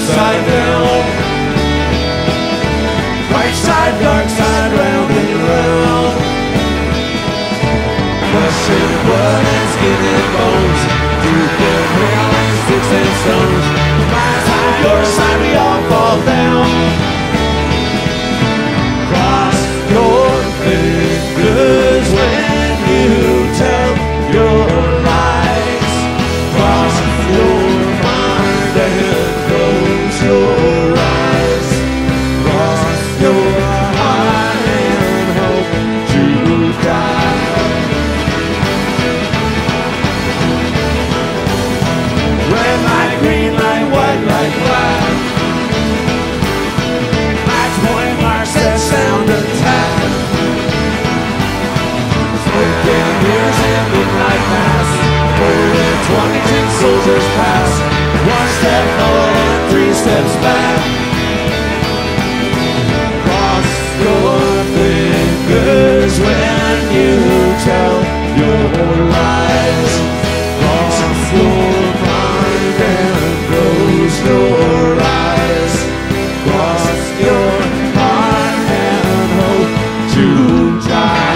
upside down. Right side, dark side, round and round. Flesh and blood and skin and bones, truth and hell and sticks and stones. My side, your side, we all fall down. Cross your fingers when you tell your lies. Cross your mind and close your eyes. Cross your heart and hope to die. Red light, green light, white light, black. Match point marks that sound attack. Smoke and mirrors and midnight mass. 422 soldiers pass. One step forward and 3 steps back. Cross your fingers when you tell your lies. Cross your mind and close your eyes. Cross your heart and hope to die.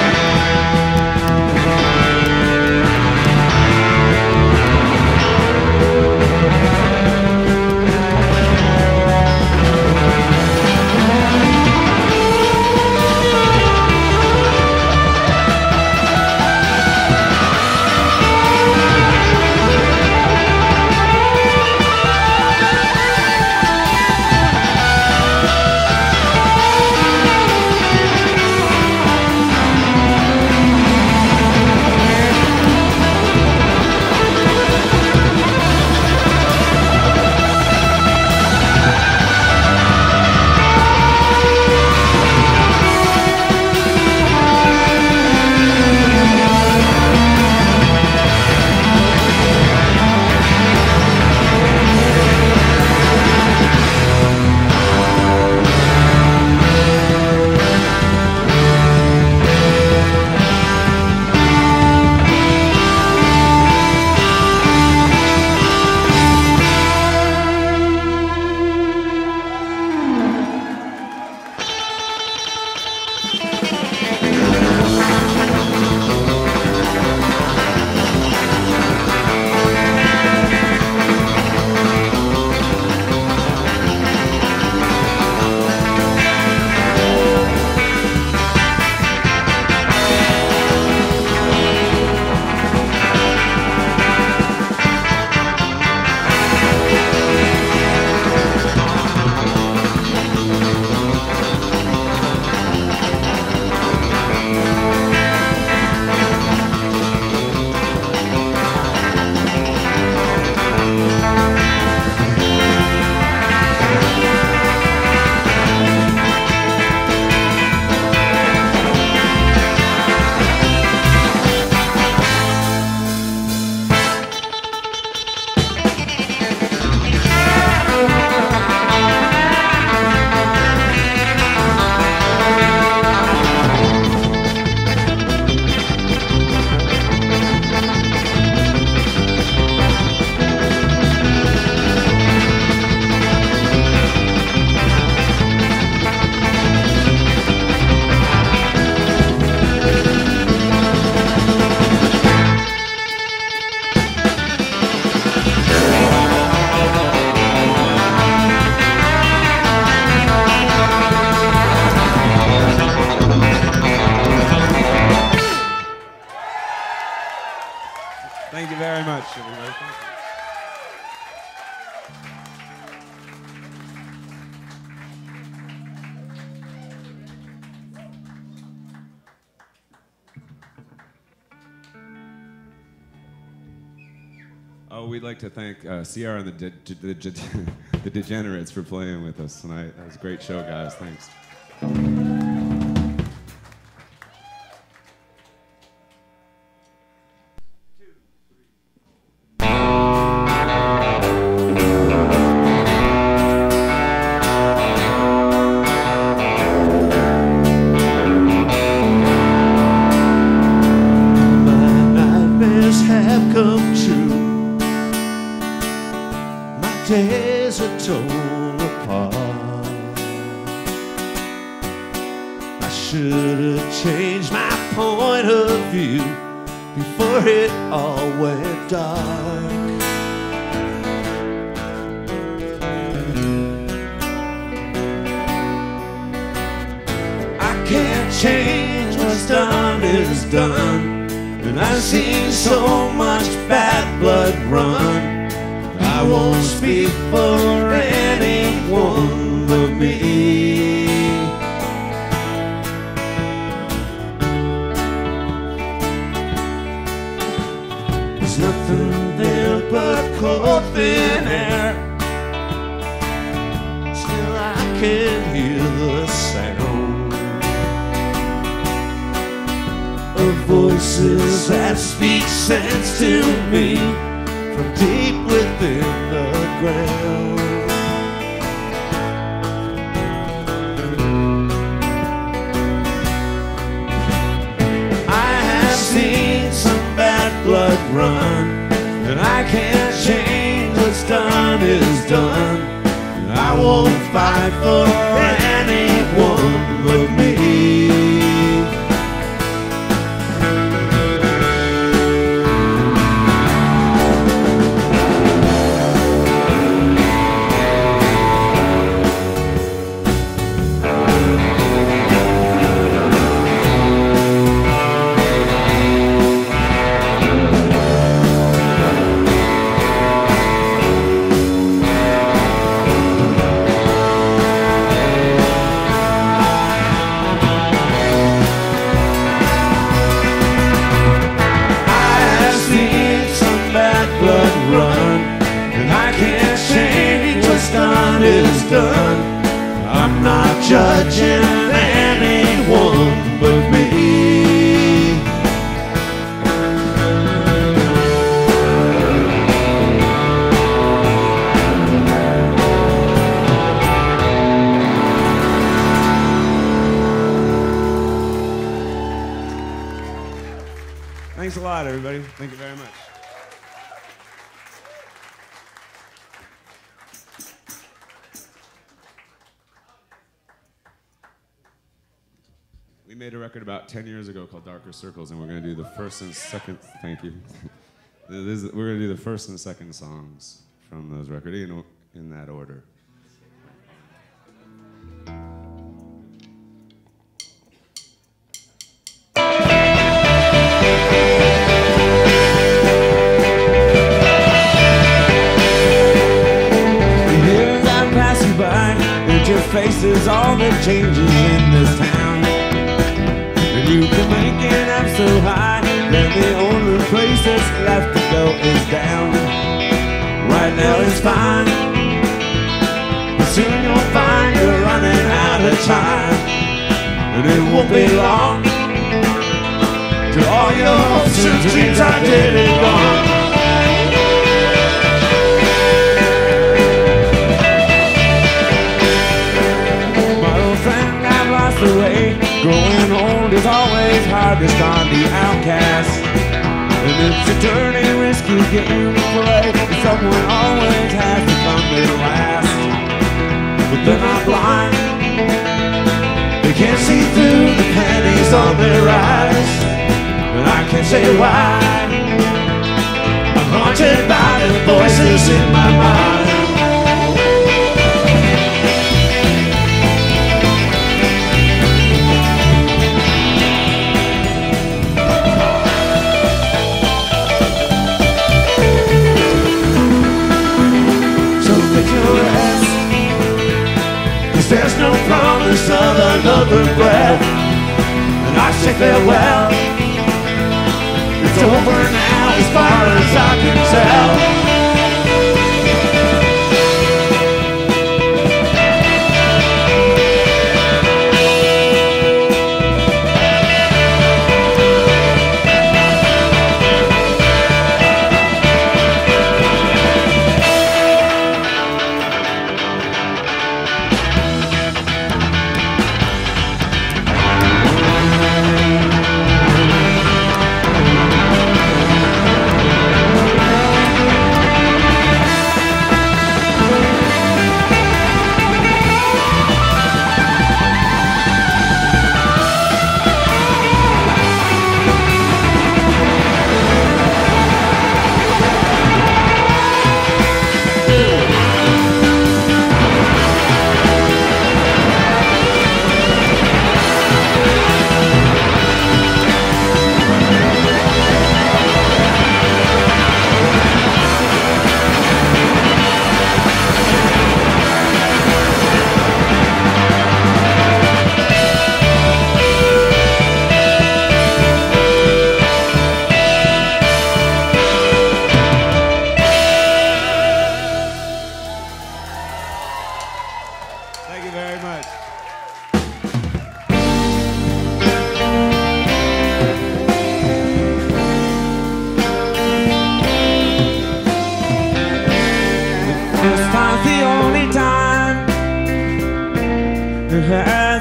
Thank you very much, everybody. Thank you. Oh, we'd like to thank Sierra and the Degenerates for playing with us tonight. That was a great show, guys. Thanks. Days are soul apart. I should have changed my point of view before it all went dark. I can't change what's done is done, and I've seen so much bad blood run. I won't speak for anyone but me. There's nothing there but cold thin air. Still I can hear the sound of voices that speak sense to me from deep within the ground. I have seen some bad blood run, and I can't change what's done is done. And I won't fight for anyone but me. Done. I'm not judging anyone but me. Thanks a lot, everybody. Thank you very much. We made a record about 10 years ago called Darker Circles, and we're going to do the first and second, thank you. We're going to do the first and second songs from those records in that order. The years I pass you by, and your face is all that changes in this town. You can make it up so high, then the only place that's left to go is down. Right now it's fine, but soon you'll find you're running out of time. And it won't be long till all your hopes and dreams are dead and gone. My old friend, I've lost the way. Growing old is always hardest on the outcast, and it's a dirty, risky game to play. Someone always has to come in last, but they're not blind. They can't see through the panties on their eyes, and I can't say why. I'm haunted by the voices in my mind. Cause there's no promise of another breath, and I say farewell. It's over now as far as I can tell.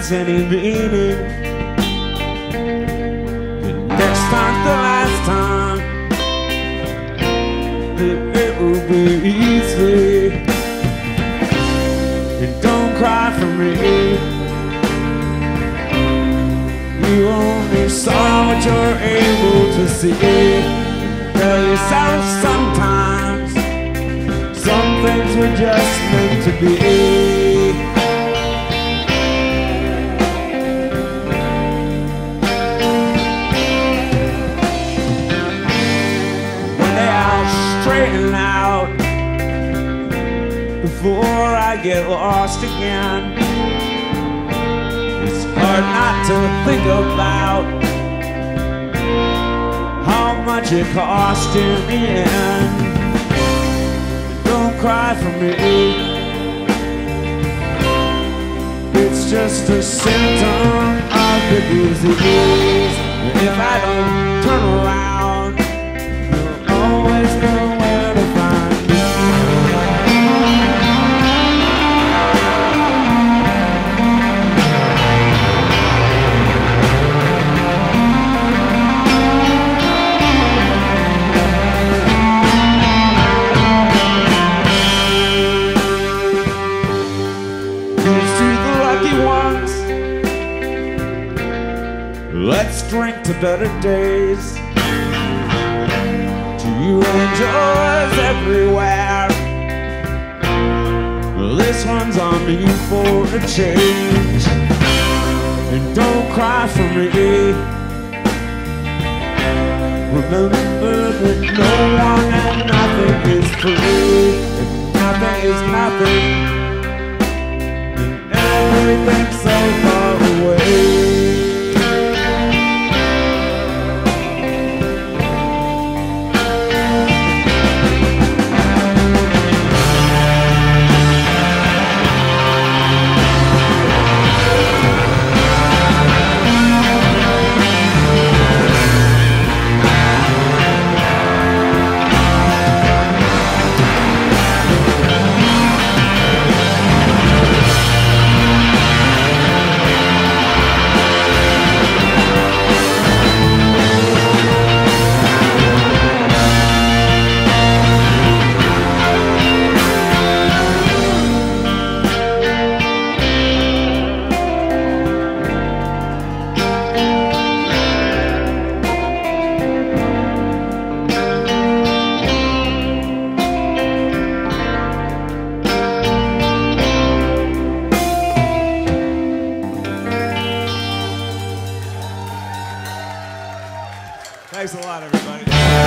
has any meaning. And next time, the last time, that it will be easy. And don't cry for me. You only saw what you're able to see. Tell yourself sometimes some things were just meant to be. One day I'll straighten out before I get lost again. It's hard not to think about how much it cost in the end. Don't cry for me. It's just a symptom of the disease. If I don't turn around, you'll always know where to find me. Let's drink to better days. To you angels everywhere. This one's on me for a change. And don't cry for me. Remember that no one and nothing is free. And nothing is nothing. And everything's so far away. Thanks a lot, everybody.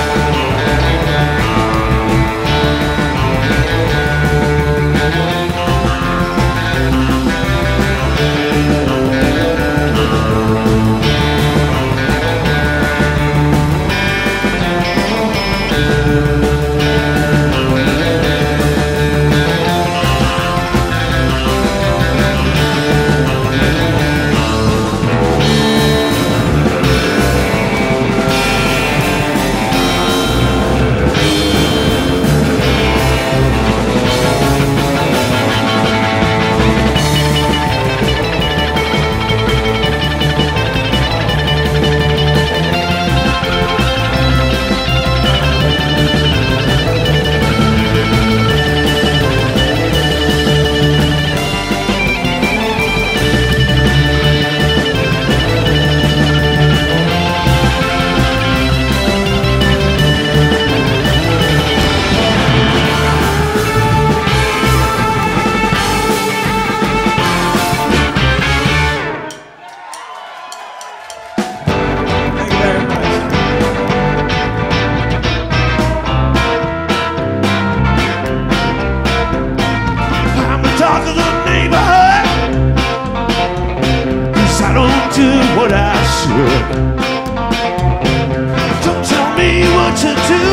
Don't tell me what to do,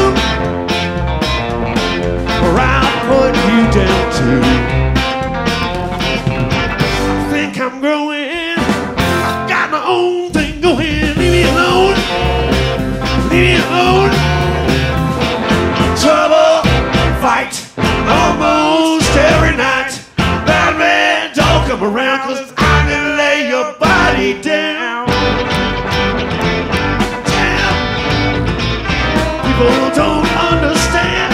or I'll put you down too. I think I'm growing, I've got my own thing going. Leave me alone, leave me alone. Trouble, fight, almost every night. Bad man, don't come around, 'cause I'm gonna lay your people don't understand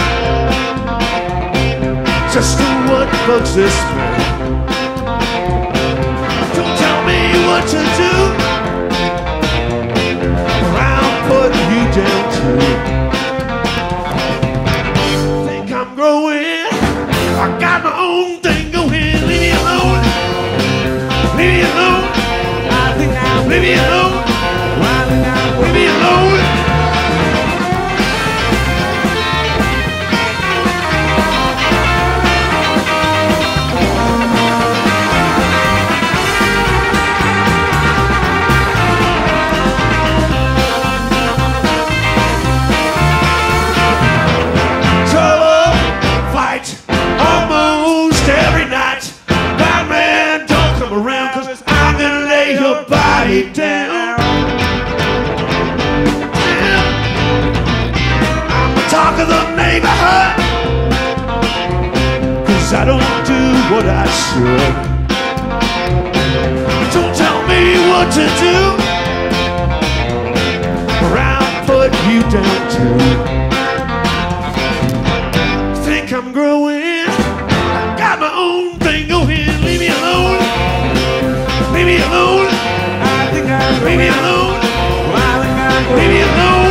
just what bugs this man. Don't tell me what to do, or I'll put you down too. Think I'm growing, I got my own thing going. Leave me alone, leave me alone. I think I'm Leave me alone, leave me alone. Trouble, fight, almost every night. Bad man, don't come around, 'cause I'm gonna lay your body down. I'm the talk of the neighborhood, 'cause I don't do what I should. Don't tell me what to do, or I'll put you down too. Think I'm growing, I got my own thing going. Leave me alone, leave me alone. I think I'm Leave me alone, I think I'm leave me alone.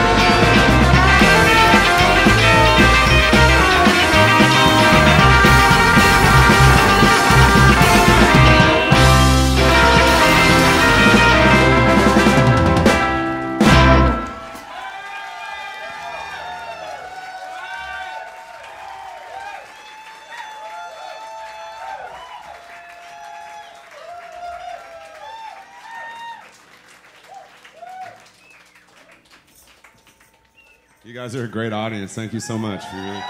You guys are a great audience. Thank you so much.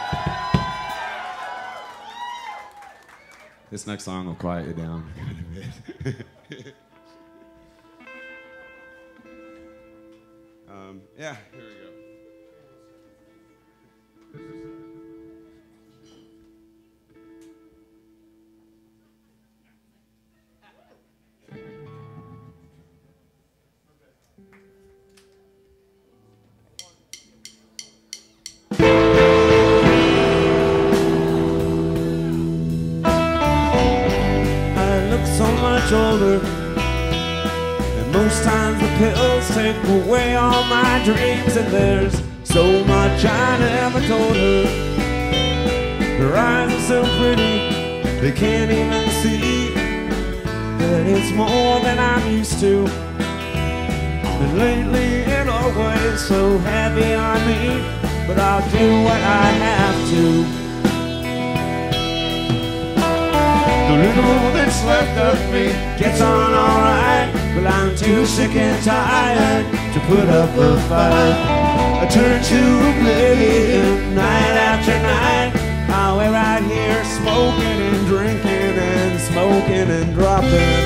This next song will quiet you down quite a bit. Yeah, here we go. Older, and most times the pills take away all my dreams, and there's so much I never told her. Her eyes are so pretty, they can't even see that it's more than I'm used to. And lately it always so heavy on me, but I'll do what I have to. The little that's left of me gets on alright, but I'm too sick and tired to put up a fight. I turn to oblivion night after night. I'll be right here smoking and drinking and smoking and dropping.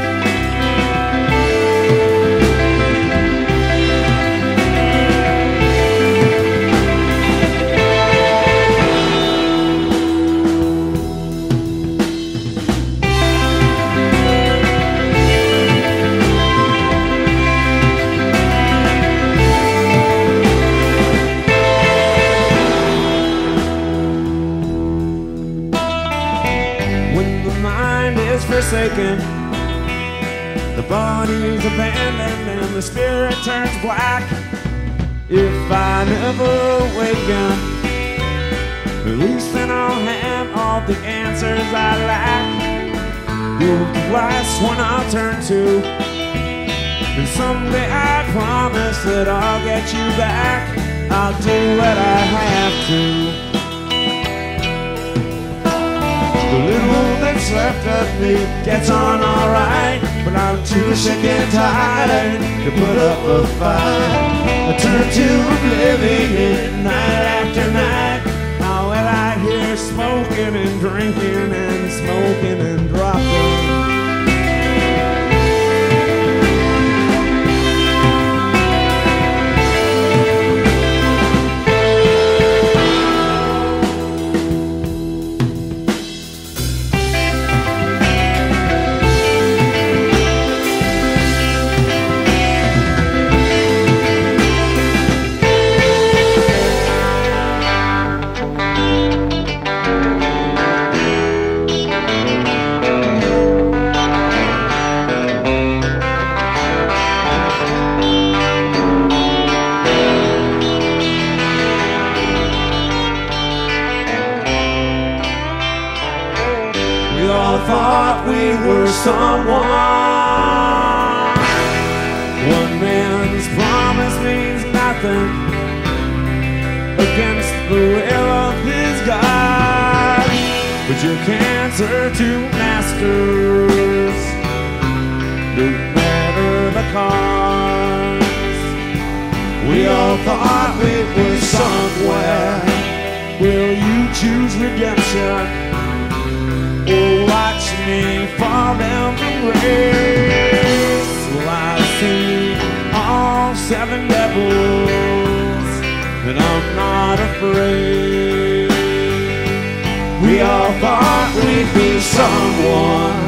Forsaken, the body's abandoned and the spirit turns black. If I never awaken, at least then I'll have all the answers I lack. You're the last one I'll turn to, and someday I promise that I'll get you back. I'll do what I have to. The little that's left of me gets on alright, but I'm too sick and tired to put up a fight. I turn to oblivion night after night. I'll be right here smoking and drinking and smoking and dropping. thought we were someone. One man's promise means nothing against the will of his God. But you can't serve two masters, no matter the cost. We all thought we were somewhere. Will you choose redemption or watch me fall down from grace? Well, I've seen all 7 devils, and I'm not afraid. We all thought we'd be someone.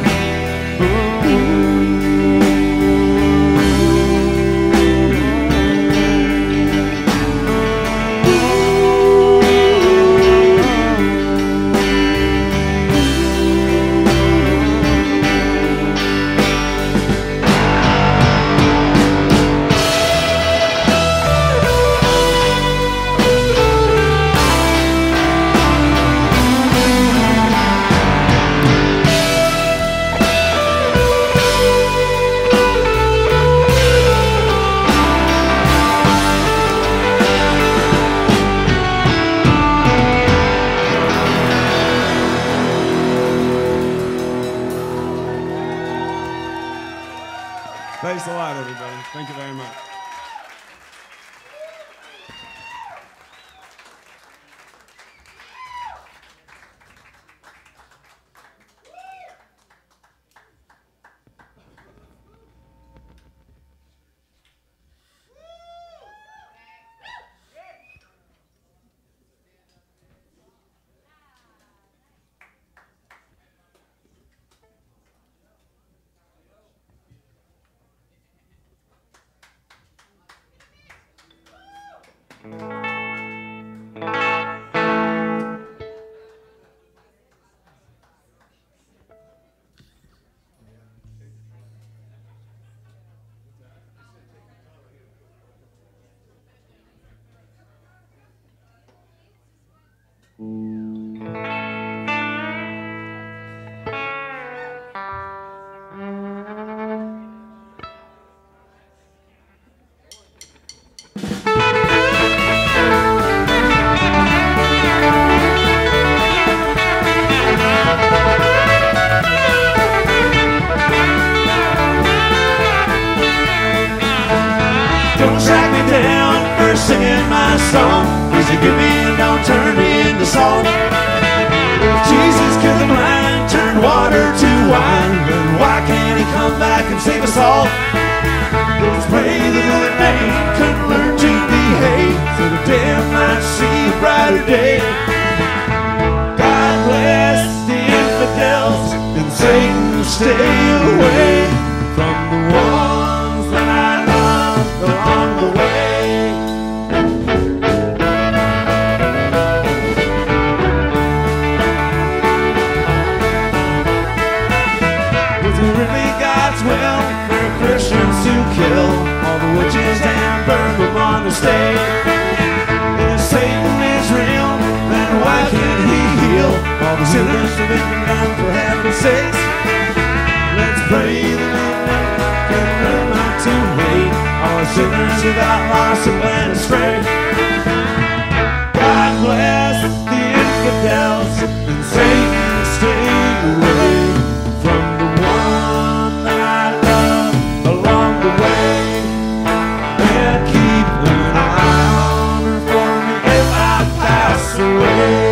Thanks a lot, everybody. Thank you very much. Don't track me down for singing my song. Easy, give me and don't turn me into salt. Jesus killed the blind, turned water to wine. Then why can't he come back and save us all? Let's pray the Lord name, couldn't learn to behave, so the dead might see a brighter day. God bless the infidels, and Satan stay away from the ones that I love along the way. Was it really God's will for Christians to kill all the witches and burn them on the stake? If Satan is real, then why can't he heal all the sinners who've been condemned for heaven's sakes? Let's pray that we can learn not to hate all the sinners who got lost and went astray. God bless the infidels, and Satan stay away from the one that I love along the way. And keep an eye on her for me if I pass away.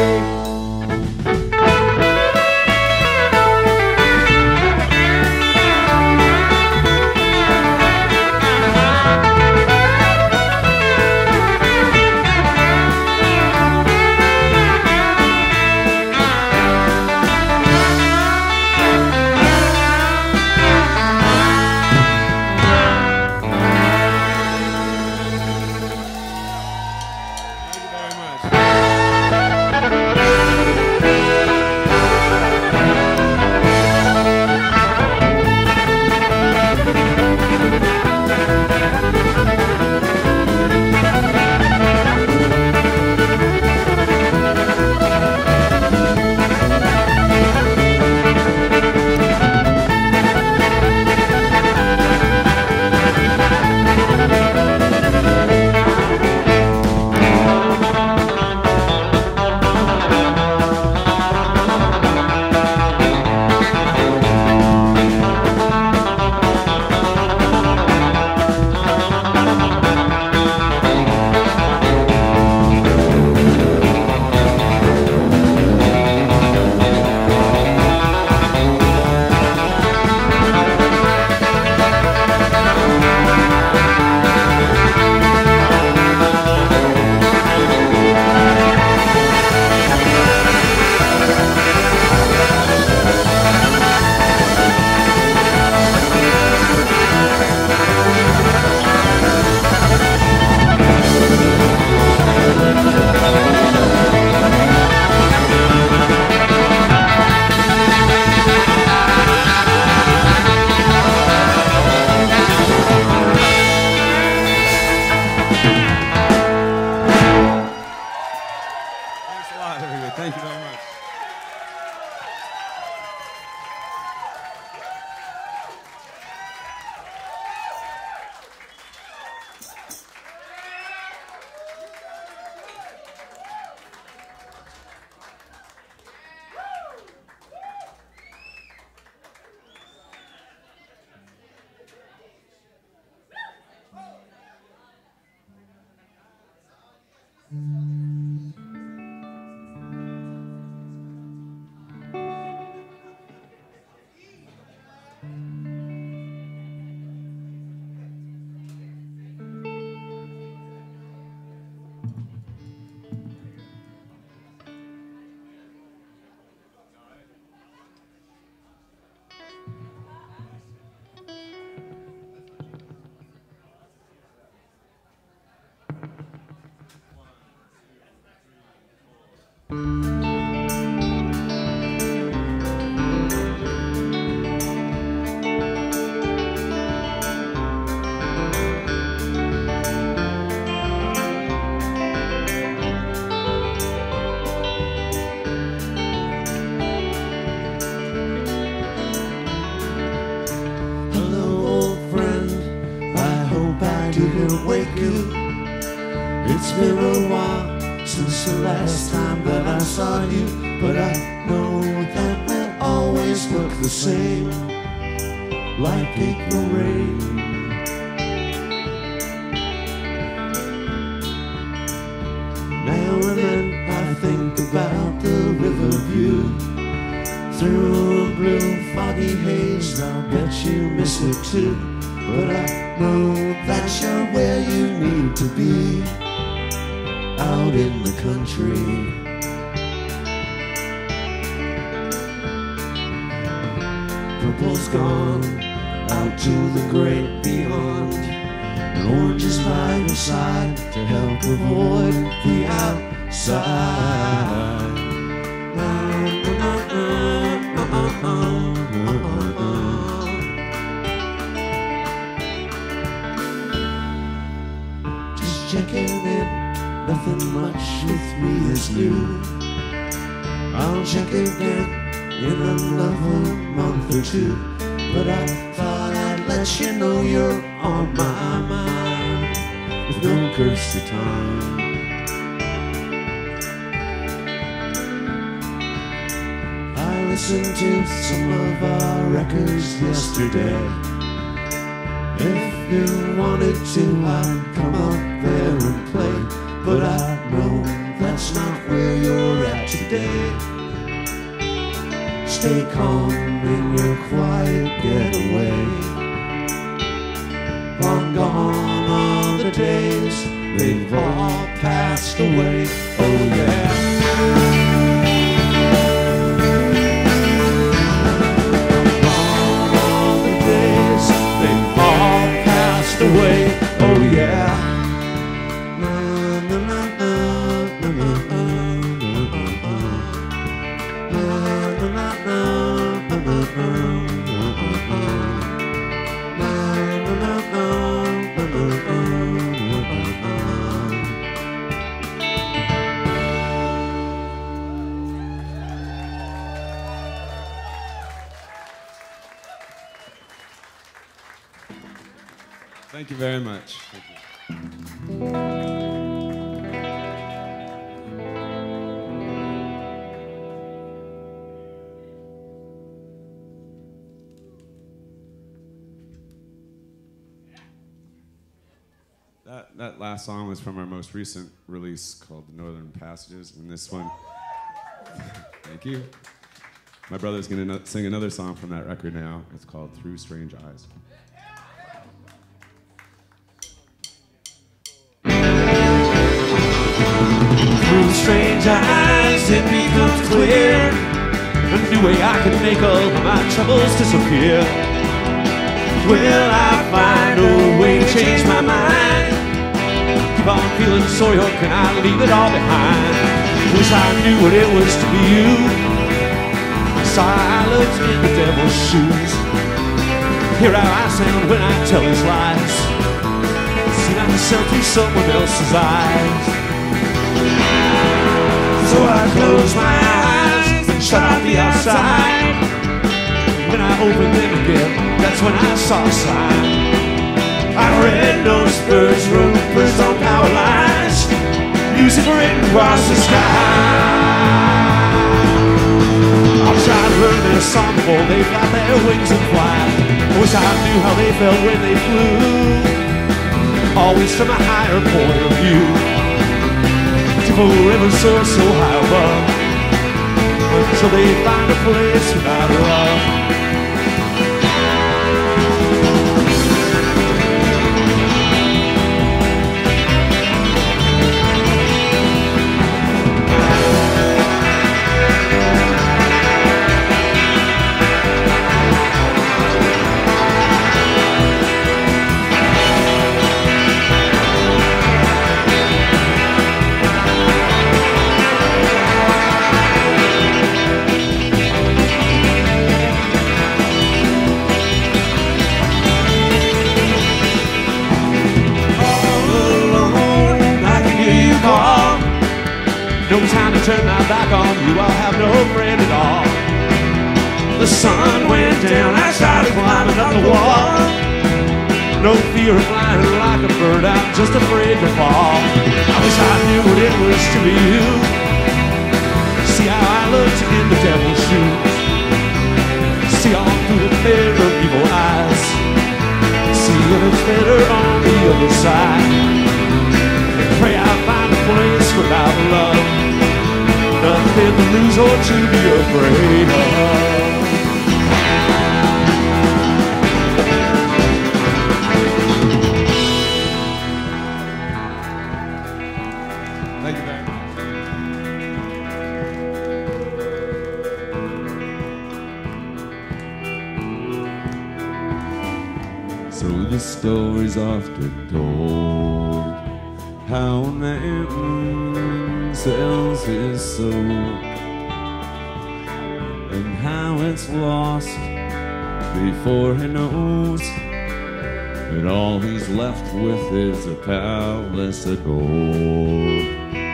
It's been a while since the last time that I saw you, but I know that we'll always look the same, like April rain. Now and then I think about the river view through a blue foggy haze. I'll bet you miss it too, but I know that you're where you need to be, out in the country. Purple's gone out to the great beyond, and orange is by your side to help avoid the outside. Just checking in, nothing much with me is new. I'll check again in another month or two, but I thought I'd let you know you're on my mind with no curse to time. I listened to some of our records yesterday. If you wanted to, I'd come up there and play, but I know that's not where you're at today. Stay calm in your quiet getaway. Long gone are the days, they've all passed away. Oh yeah. Away, oh yeah. Thank you very much. Thank you. That last song was from our most recent release called Northern Passages, and this one, thank you. My brother's gonna sing another song from that record now. It's called Through Strange Eyes. Through strange eyes it becomes clear, a new way I can make all my troubles disappear. Will I find a way to change my mind? Keep on feeling so young, can I leave it all behind? Wish I knew what it was to be you. Silence in the devil's shoes. Hear how I sound when I tell his lies. See myself through someone else's eyes. So I close my eyes and shut out the outside. When I opened them again, that's when I saw a sign. I read those birds, ropers on power lines, music written across the sky. I'll try to learn their song before they flap their wings and fly. I wish I knew how they felt when they flew, always from a higher point of view. Forever soar so high above, until they find a place without love. No time to turn my back on you, I'll have no friend at all. The sun went down, I started climbing up the wall. No fear of flying like a bird, I'm just afraid to fall. I wish I knew what it was to be you. See how I looked in the devil's shoes. See all through a pair of evil eyes. See that it's better on the other side. Pray I find a place without love. Nothing to lose or to be afraid of. Thank you very much. So the story's often told how a man sells his soul and how it's lost before he knows that all he's left with is a palace of gold.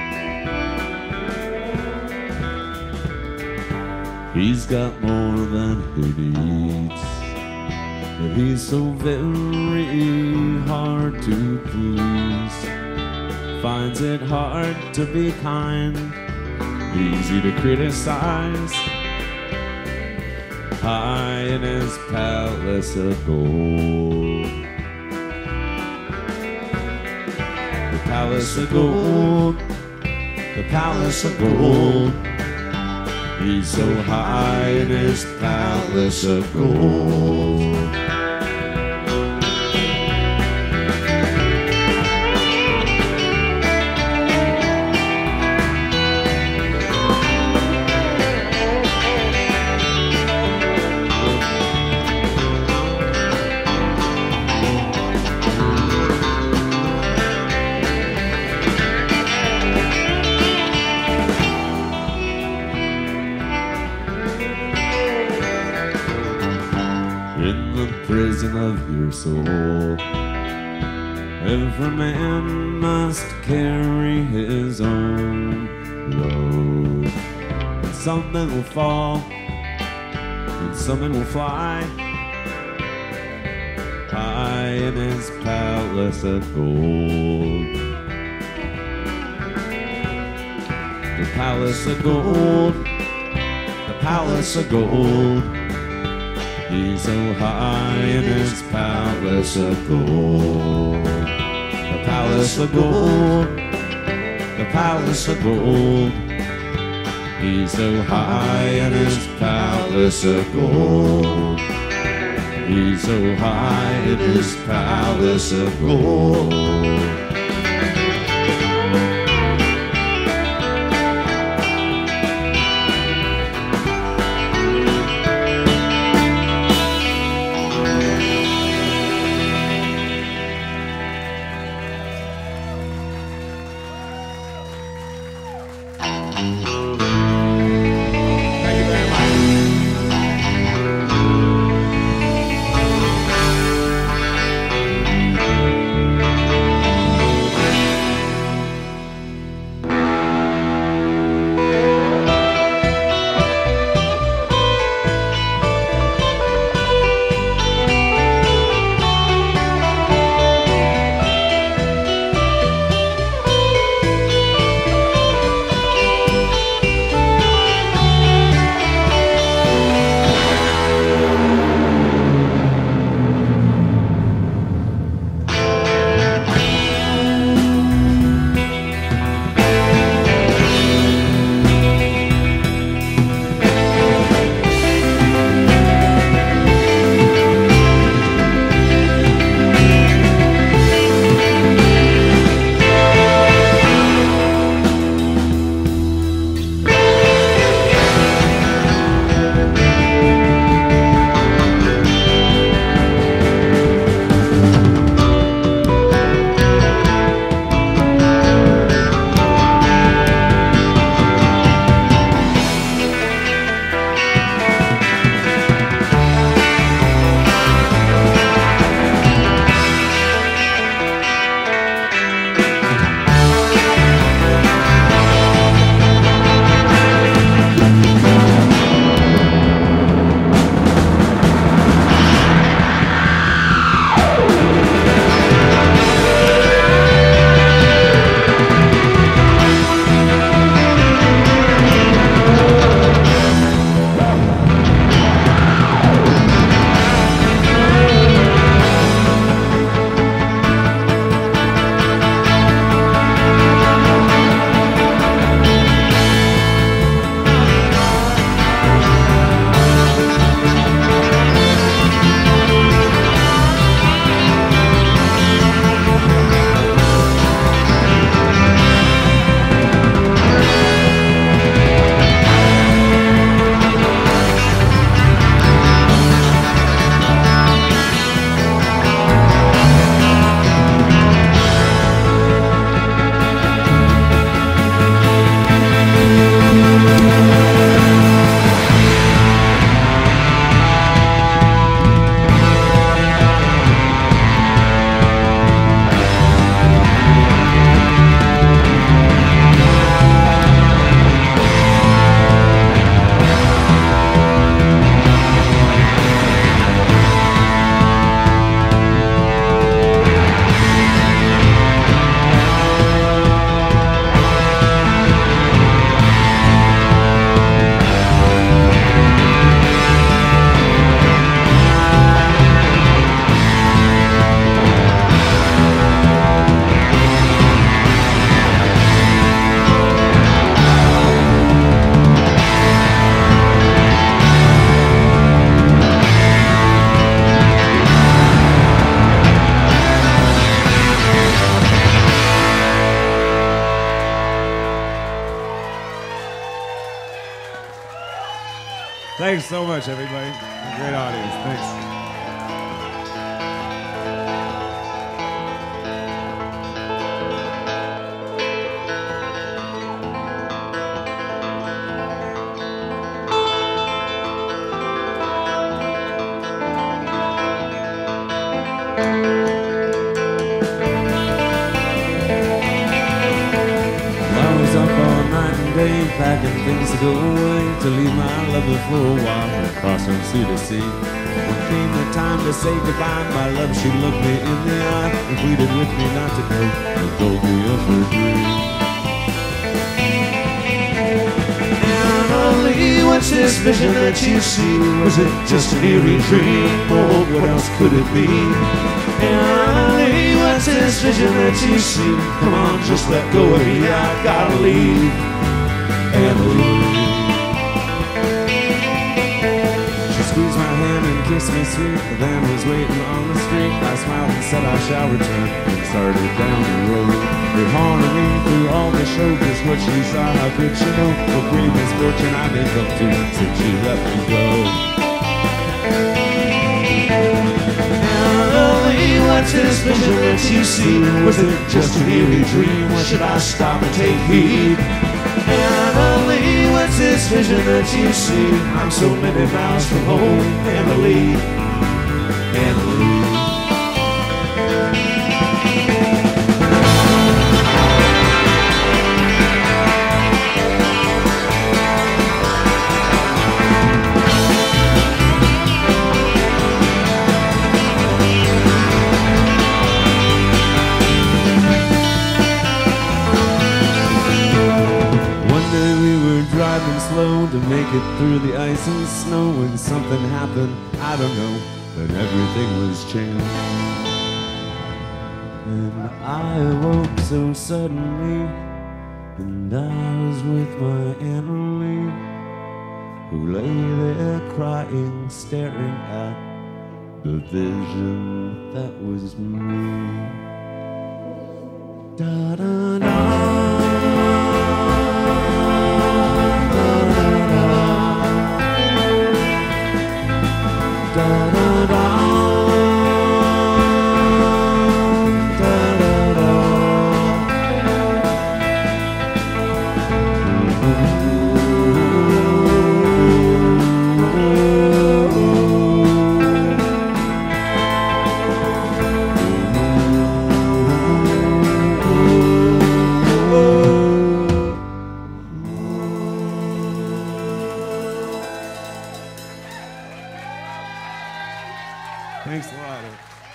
He's got more than he needs, but he's so very hard to please. Finds it hard to be kind, easy to criticize. High in his palace of gold. The palace of gold, the palace of gold. He's so high in his palace of gold. Prison of your soul, every man must carry his own load. And some men will fall, and some men will fly high in his palace of gold. The palace of gold, the palace of gold. He's so high in his palace of gold. The palace of gold, the palace of gold. He's so high in his palace of gold. He's so high in his palace of gold. Thanks so much, everybody. Great audience. Thanks. Packing things to go away, to leave my lover for a while and cross from sea to sea. When came the time to say goodbye, my love, she looked me in the eye and pleaded with me not to go, and told me of her dream. Annalie, what's this vision that you see? Was it just an eerie dream, or what else could it be? Annalie, what's this vision that you see? Come on, just let go of me, I gotta leave. Annalie. She squeezed my hand and kissed me sweet, the van was waiting on the street. I smiled and said I shall return, and started down the road. Her harmony through all the show, just what she saw, how could she know? What great misfortune I've been up to since she let me go. Annalie, what's this vision that you see? Was it just an eerie dream, or should I stop and take heed? Annalie, what's this vision that you see? I'm so many miles from home, Annalie, Annalie. To make it through the ice and snow, when something happened, I don't know, but everything was changed. And I awoke so suddenly, and I was with my Annalie, who lay there crying, staring at the vision that was me. Da da da. Thanks a lot.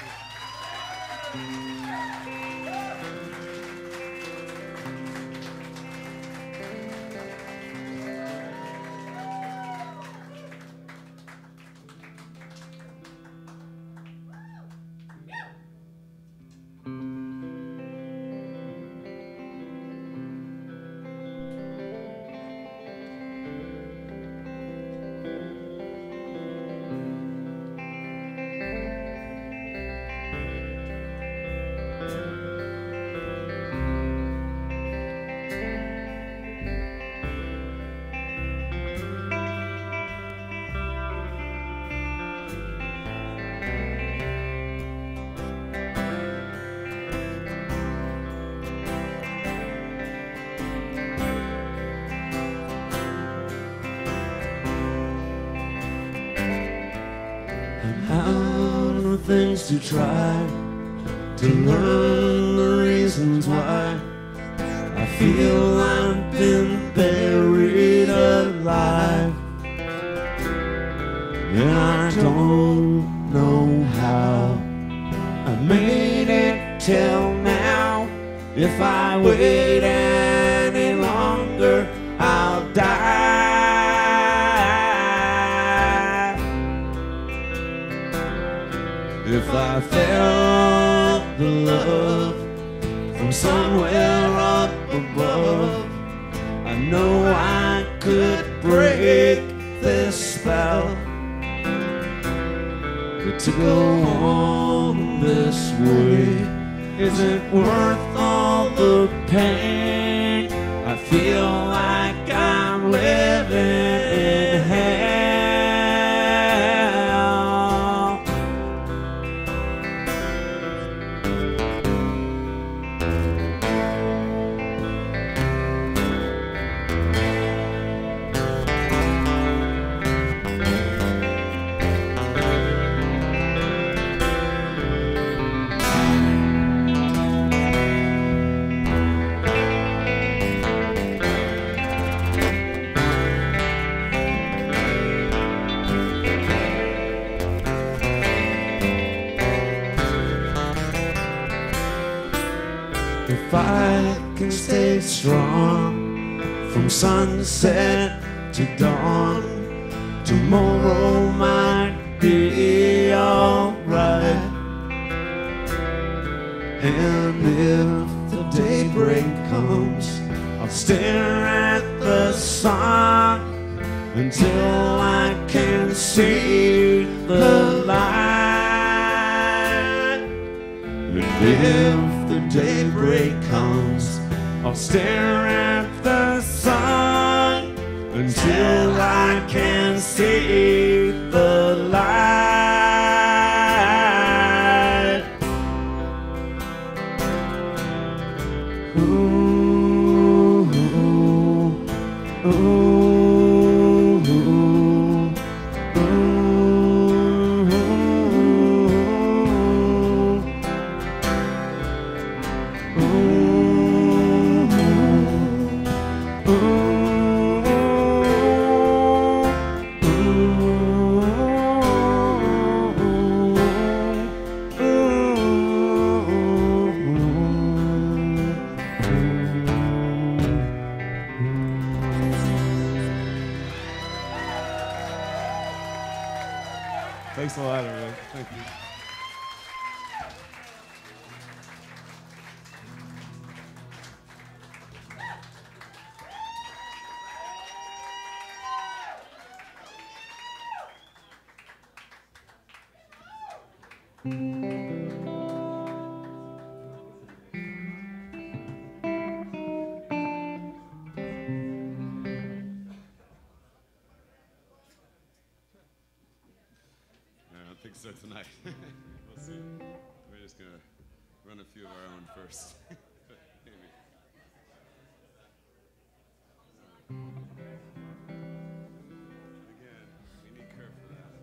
Things to try, to learn the reasons why I feel I've been buried alive, and I don't know how I made it till now. If I wait any longer, I'll die. If I felt the love from somewhere up above, I know I could break this spell. But to go on this way isn't worth all the pain. I feel like I'm living in hell. sunset to dawn. Tomorrow might be alright. And if the daybreak comes, I'll stare at the sun until I can see the light. And if the daybreak comes, I'll stare at the sun until I can see the light. Ooh, ooh, ooh. Thanks a lot, everyone. Thank you. So tonight, we'll see. We're just gonna run a few of our own first. Maybe. Again, we need curve for that.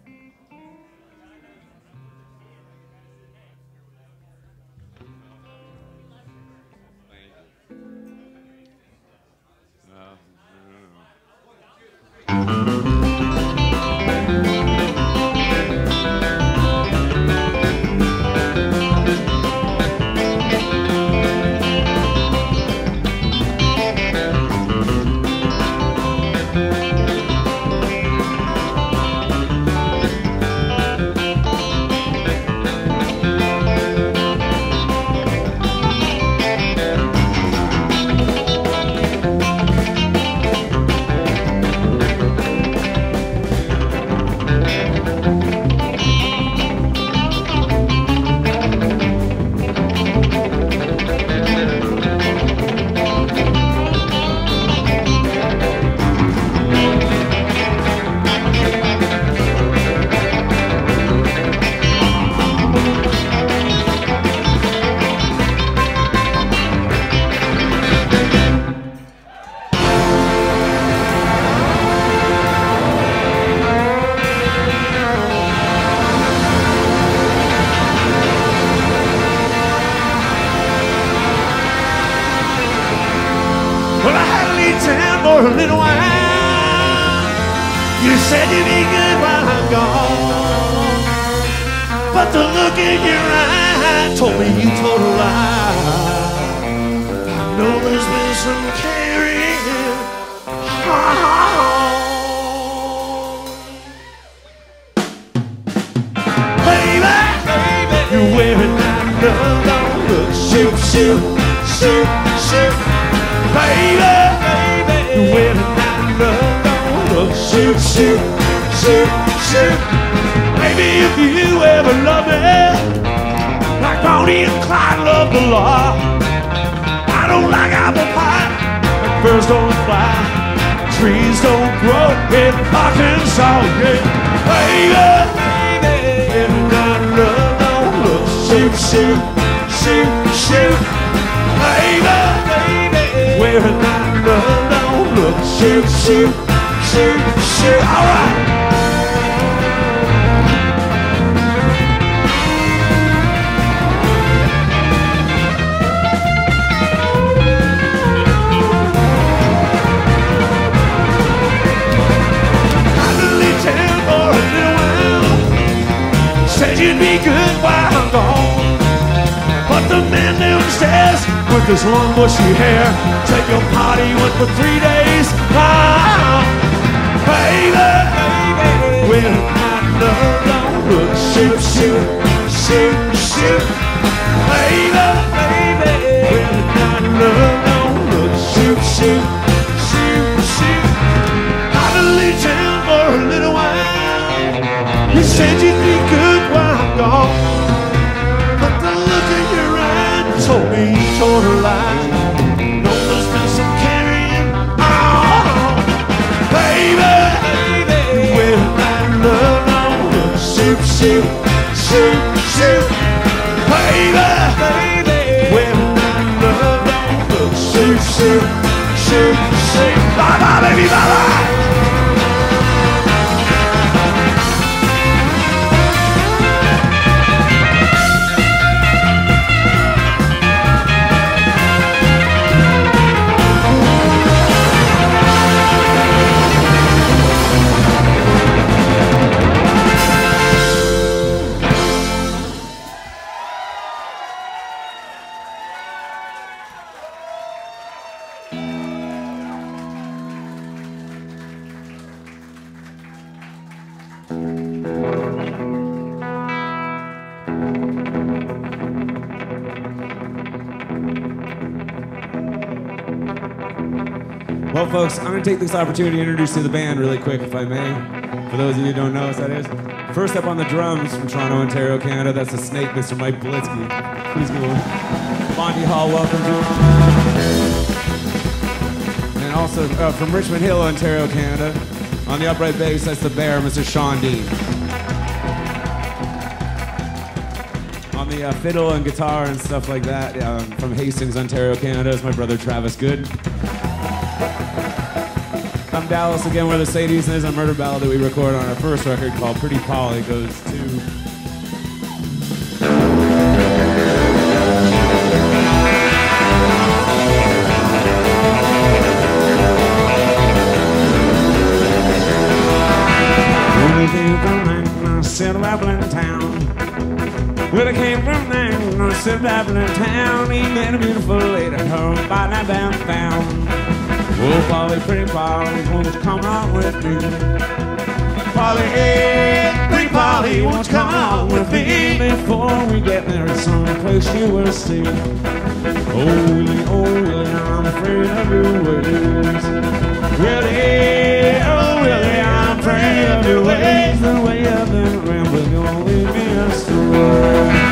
For a little while, you said you'd be good while I'm gone, but the look in your eye told me you told a lie. I know there's been some carrying on. Baby, you're wearing that love look, shoot, shoot, shoot, shoot. Baby, you're wearing that love look, shoot, shoot, shoot, shoot. Baby, if you ever love me like Bonnie and Clyde love the law, I don't like apple pie, and birds don't fly, trees don't grow in Arkansas, yeah. Baby, wearing that love look, shoot, shoot, shoot, shoot. Baby, wearing that love look, shoot, shoot, shoot, shoot. All right. I believe town for a little while, said you'd be good while I'm gone, but the man downstairs was with his long bushy hair. Take your party went for 3 days. Ah, baby, with my love don't look. Shoot, shoot, shoot, shoot. Baby, with my love don't look. Shoot, shoot, shoot, shoot. I've been leave town for a little while. You said you'd be good while I'm gone, but the look in your eye told me you told a lie. No, there's been some carrying on, baby, with my love on the shoot, shoot, shoot, shoot, baby, with my love on the shoot, shoot, shoot, shoot, bye bye, baby, bye bye. Well, folks, I'm going to take this opportunity to introduce you to the band really quick, if I may. For those of you who don't know what that is. First up on the drums from Toronto, Ontario, Canada, that's the Snake, Mr. Mike Blitsky. Please go on. Monty Hall, welcome to. And also from Richmond Hill, Ontario, Canada, on the upright bass, that's the Bear, Mr. Sean Dean. On the fiddle and guitar and stuff like that, from Hastings, Ontario, Canada, is my brother Travis Good. From Dallas again, where the Sadies, and there's a murder ballad that we recorded on our first record called Pretty Polly goes to. When I came from there, I said Babylon town. When I came from there, I said Babylon town. He met a beautiful lady, her body I found. Oh, Polly, pretty Polly, won't you come on with me? Polly, pretty Polly, won't you come on with me? Before we get married, someplace you will see. Oh, Willie, I'm afraid of your ways. Willie, oh, Willie, I'm afraid of your ways. The way I've been rambling, you're gonna lead me astray.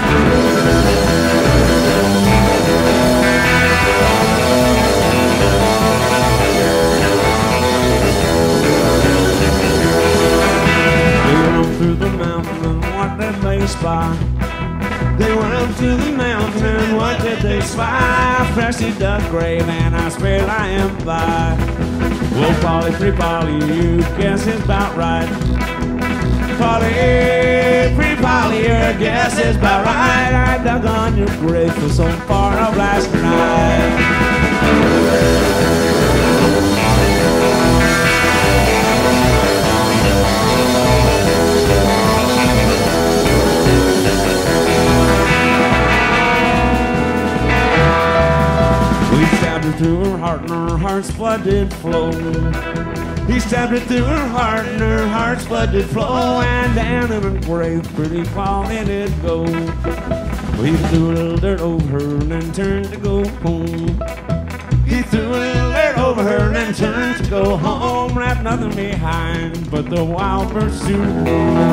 Through the mountain and what did they spy? They went up to the mountain and what did they spy? A freshly dug grave and I swear lying by. Well, Polly, pretty Polly, you guess it's about right. Polly, pretty Polly, your guess is about right. I dug on your grave for so far of last night. Through her heart and her heart's blood did flow. He stabbed it through her heart and her heart's blood did flow. And down in her grave, pretty Polly did go. He threw a little dirt over her and then turned to go home. He threw a little dirt over her and then turned to go home. Left nothing behind but the wild pursuit.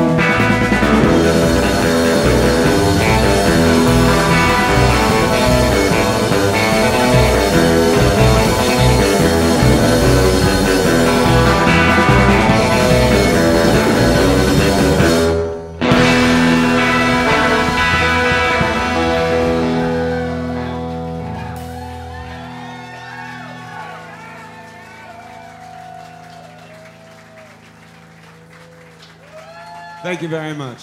Thank you very much.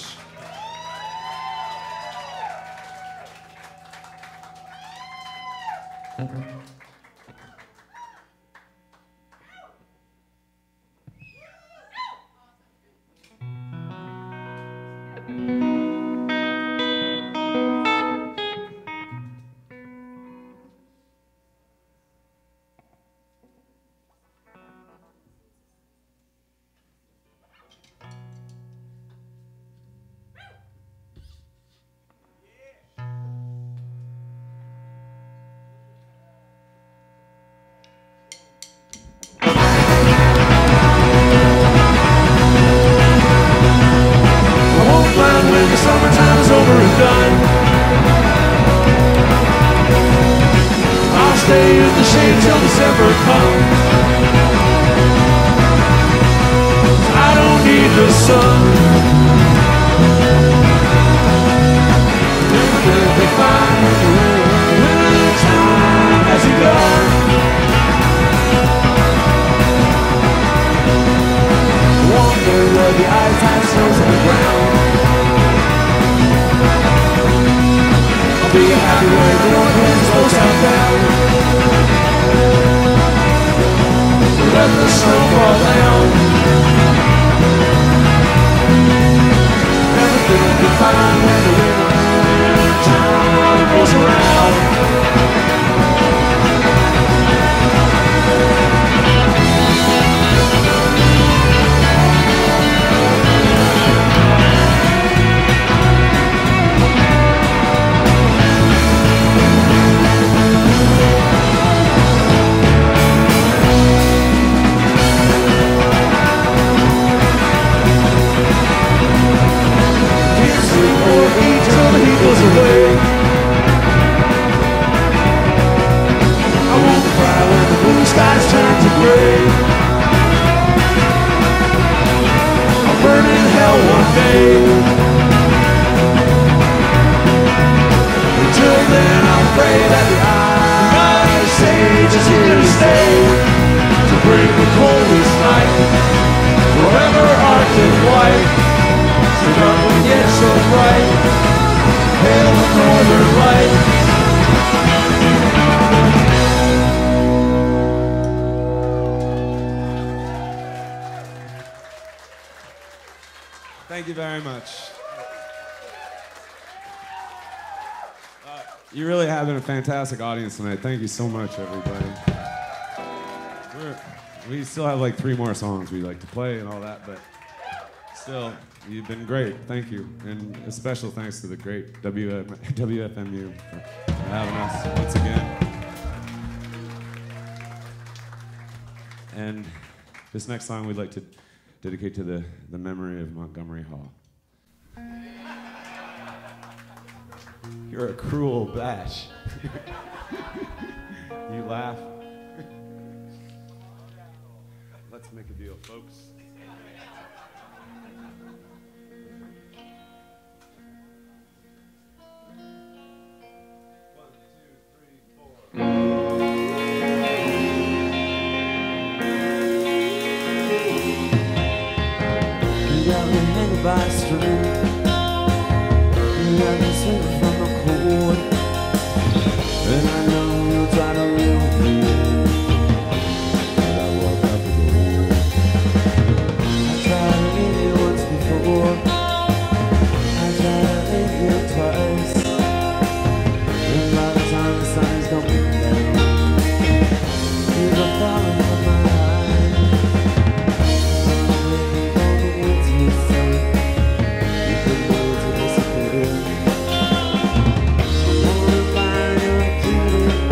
let the snow fall down. Everything will be fine when the winter time rolls around. Goes away. I won't cry when the blue skies turn to gray. I'll burn in hell one day. Until then I'll pray that the Ice Age is here to stay, to bring the coldest night, forever Arctic white, so dark and yet so bright. Hail the northern light. Thank you very much. You really have been a fantastic audience tonight. Thank you so much, everybody. We still have like 3 more songs we'd like to play and all that, but still, you've been great. Thank you. And a special thanks to the great WFMU for having us once again. And this next song we'd like to dedicate to the memory of Montgomery Hall. You're a cruel batch. You laugh. Let's make a deal, folks. By a string, you got me swinging from the cord, and I know you'll try to reel me in, but I walk out the door. I tried to leave you once before, I tried to leave you twice, and by the time the sun's going down, you're falling from my eyes. I wanna find your beauty.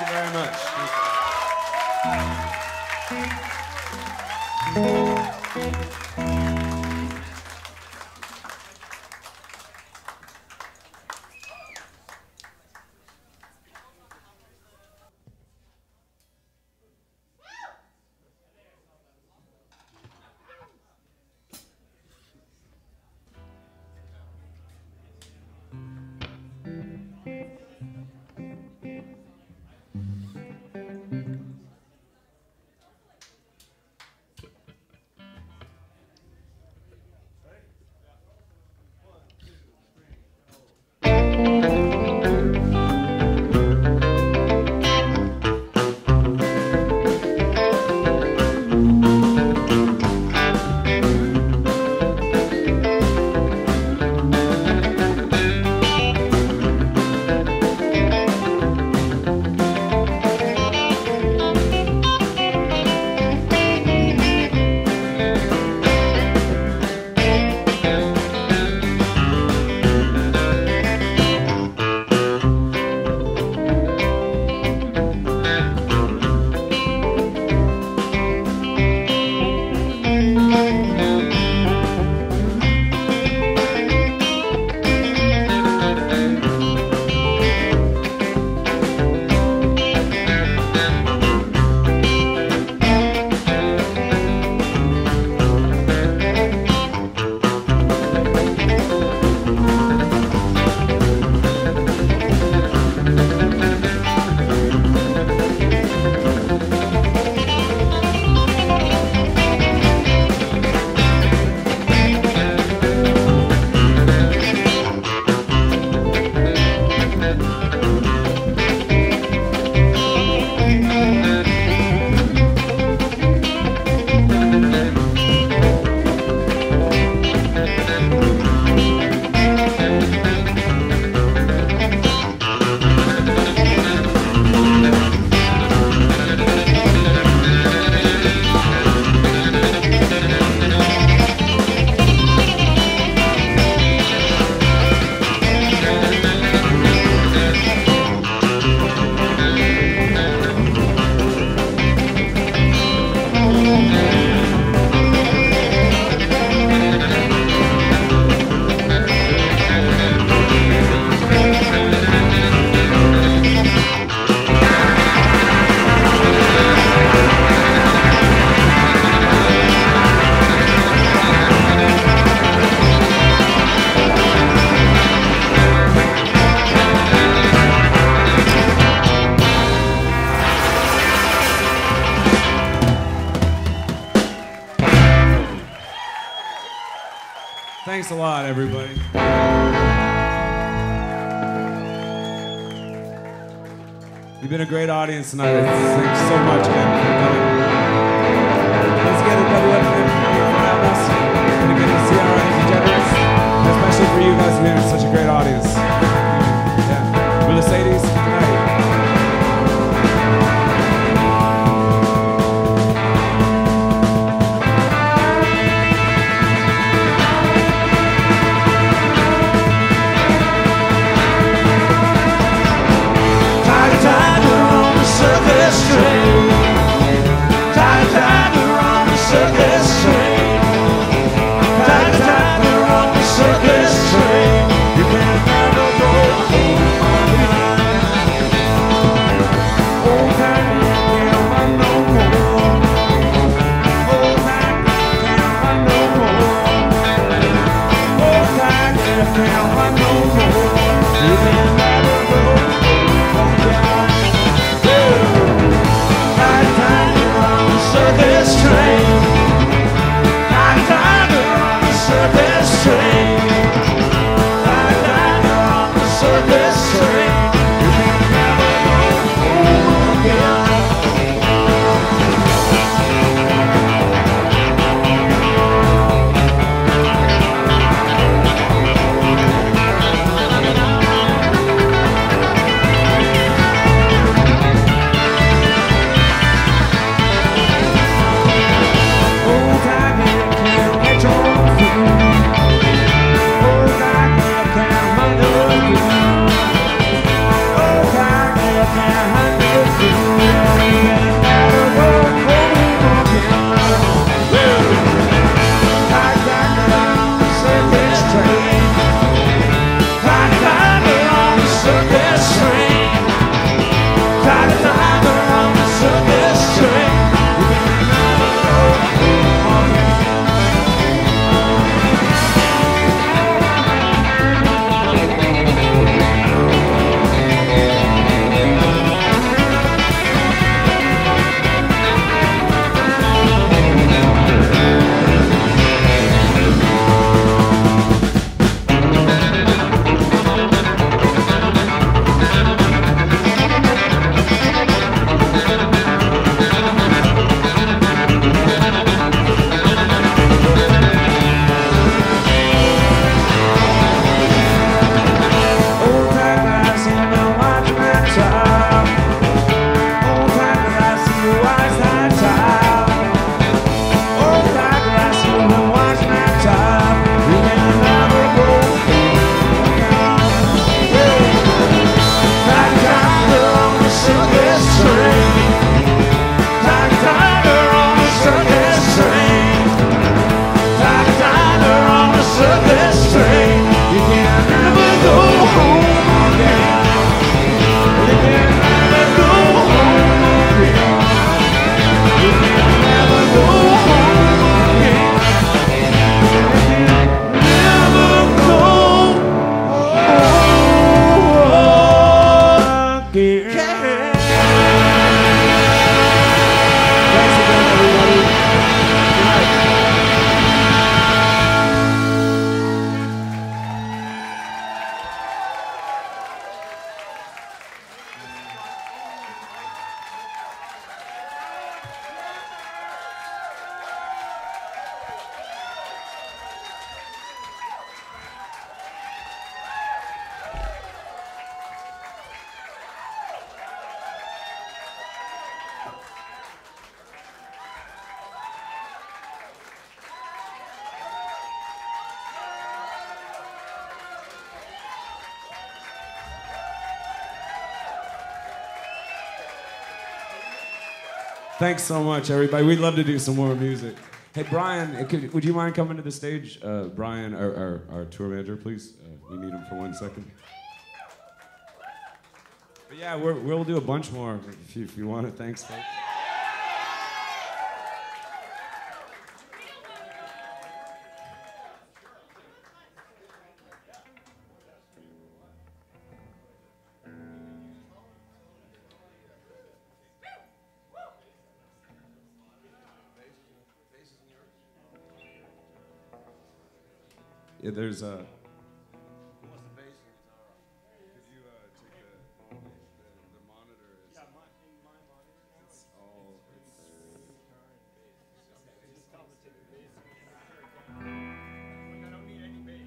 very much. Thanks a lot, everybody. You've been a great audience tonight. Thanks so much again for coming. Let's get a WFMU from us. And again, to see our degenerates, especially for you guys being such a great audience. Yeah. We're the Sadies. Good night. Tiger on the surface train. Thanks so much, everybody. We'd love to do some more music. Hey, Brian, would you mind coming to the stage? Brian, our tour manager, please. We need him for 1 second. But yeah, we'll do a bunch more if you want it. Thanks, folks. Yeah, there's a. Who wants the bass and guitar? Could you take the monitor? Yeah, my monitor now. It's all. Just tell them to take the bass and I don't need any bass.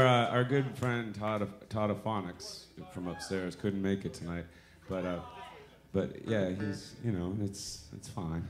our good friend Todd of Phonics from upstairs couldn't make it tonight, but yeah, he's, you know, it's fine.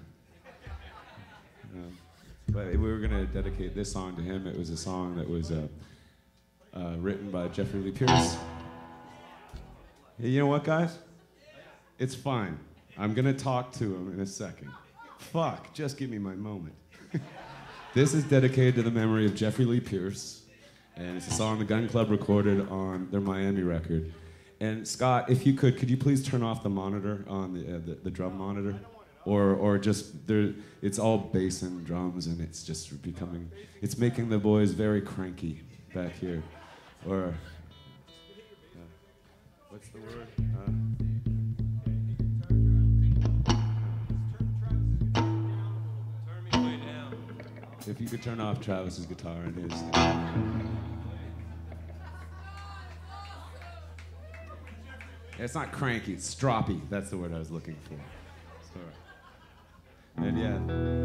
But we were gonna dedicate this song to him. It was a song that was written by Jeffrey Lee Pierce. Hey, you know what, guys? It's fine. I'm gonna talk to him in a second. Fuck, just give me my moment. This is dedicated to the memory of Jeffrey Lee Pierce, and it's a song the Gun Club recorded on their Miami record. And Scott, if you could you please turn off the monitor on the drum monitor, or just there? It's all bass and drums, and it's just it's making the boys very cranky back here. Or what's the word? If you could turn off Travis's guitar and his. It's not cranky, it's stroppy. That's the word I was looking for. Sorry. And yeah.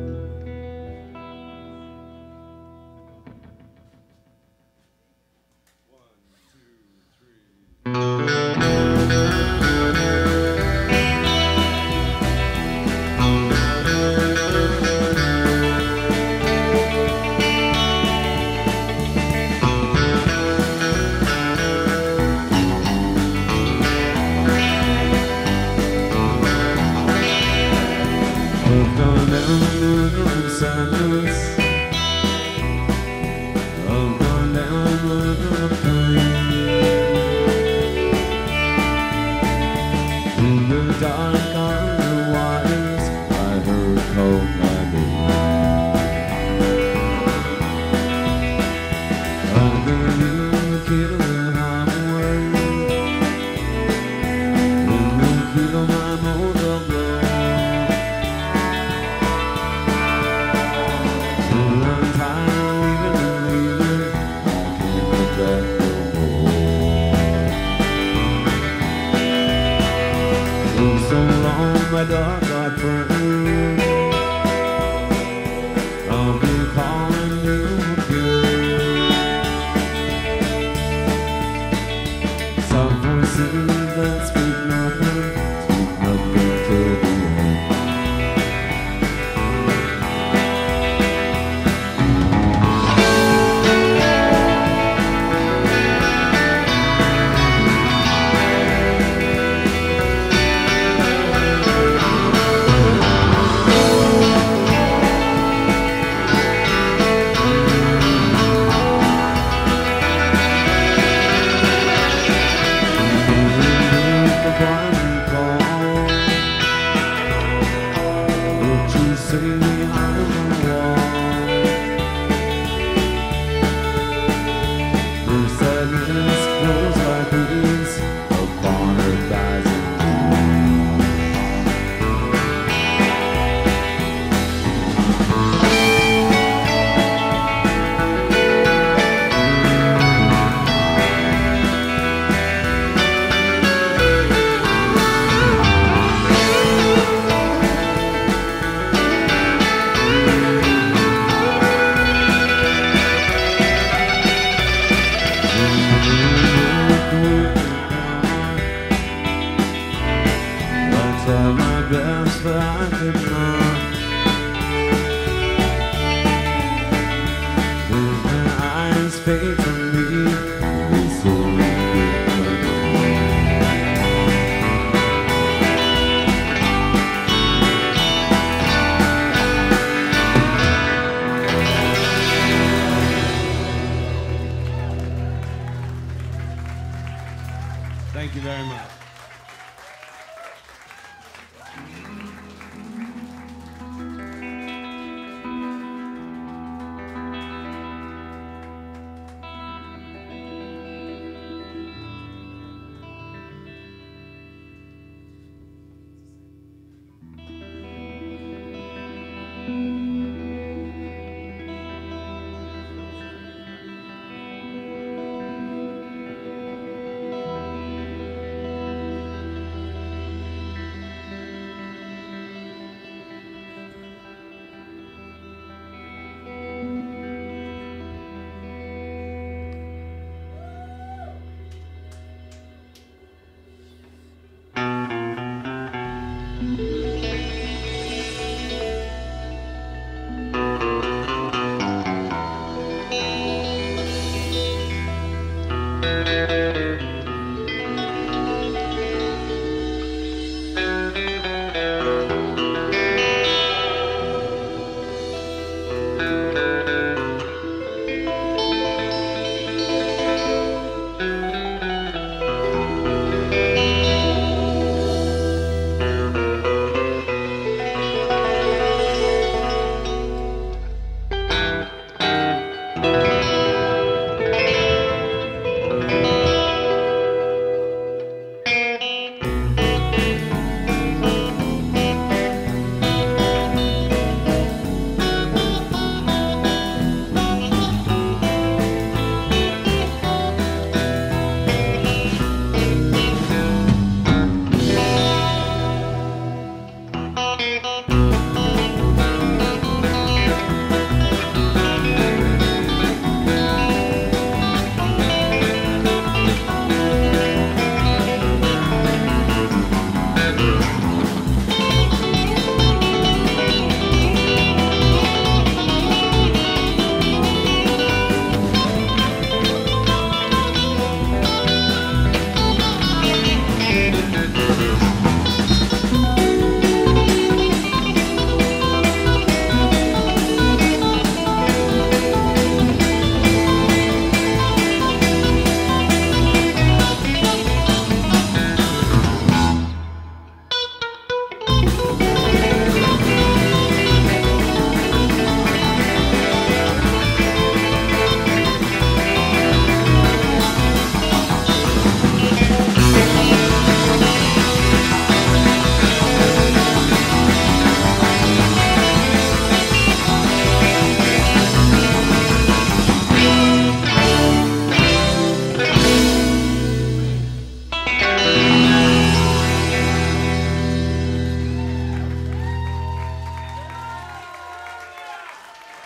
Thank you very much.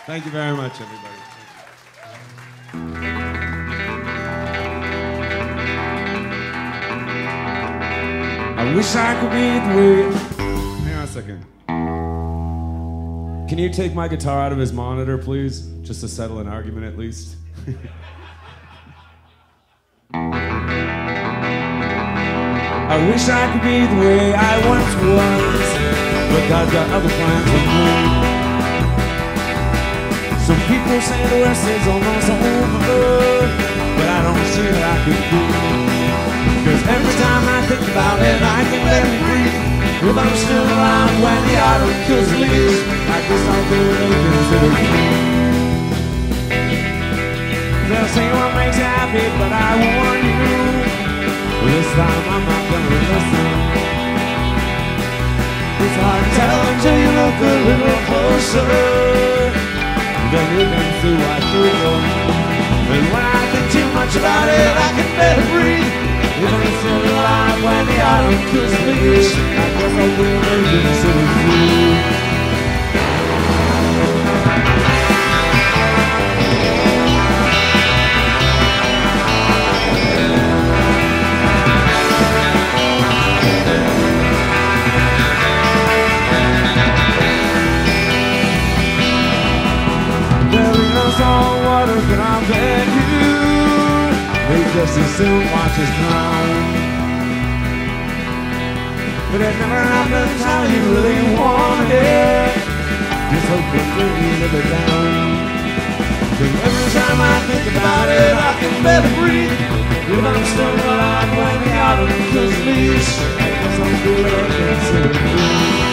Thank you very much, everybody. I wish I could be the way. Hang on a second. Can you take my guitar out of his monitor, please? Just to settle an argument at least. I wish I could be the way I once was, but God's got other plans for me. Some people say the West is almost over, but I don't see that I could be. Cause every time I think about it, I can barely breathe. If I'm still alive when the autumn kills the leaves, I guess I'll be considered free. They'll say what makes you happy, but I warn you, this time I'm not gonna listen. It's hard to tell until you look a little closer, then you can see what you feel. And when I think too much about it, I can better breathe. If I'm still alive when the autumn kills the leaves, I guess I'll be considered free. Salt water, but I bet you they just as soon watch us drown. But it never happens how you really want it. Just hope you really live it down. Cause every time I think about it, I can better breathe. If I'm still alive when the autumn kills the leaves, I guess I'm good at considered free.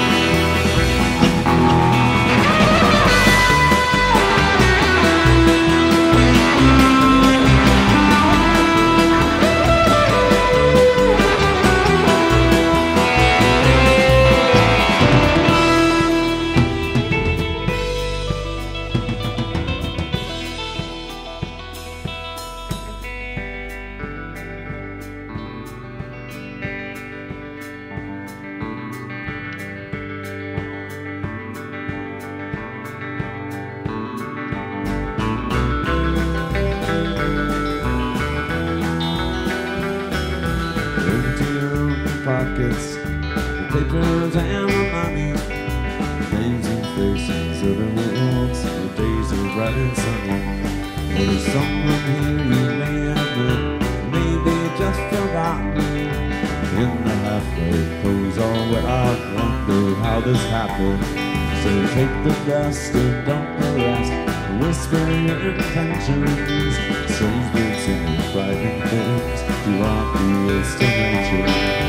Pockets, the papers and the money, names and faces of the worlds, the days are bright and sunny. Or there's someone here you may have met, maybe just forgotten. In the halfway pose, all what I wonder how this happened. So take the best and don't the rest, whisper your intentions. Strange bits and frightening things, too obvious to mention.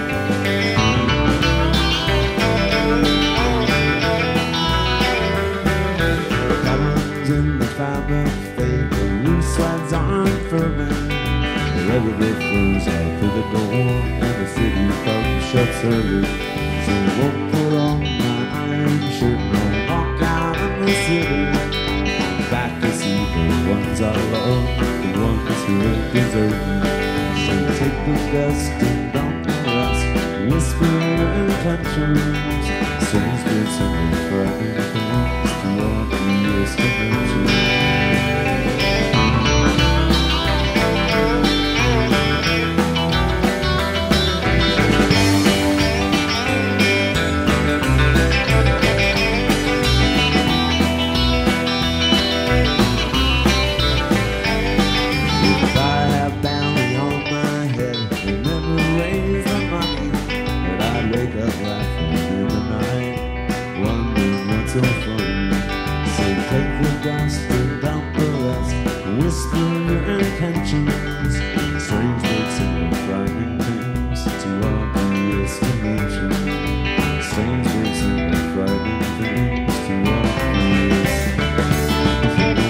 In the fabric fade, the loose threads aren't firming. The river flows out through the door, and the city comes shuts early. So I won't put on my iron shirt and I'll walk out in the city, back to see the ones I love, the ones who have deserved me. So take the best and don't the rest, whisper your intentions. Strange bits and frightening things, too obvious to mention. If I have bounty on my head and never raise the money, but I'd wake up laughing in the night, wondering what's so funny. So take the dust and dump the rest, whisper your intentions. Strange bits and frightening things, too obvious to mention. Strange bits and frightening things, too obvious to mention.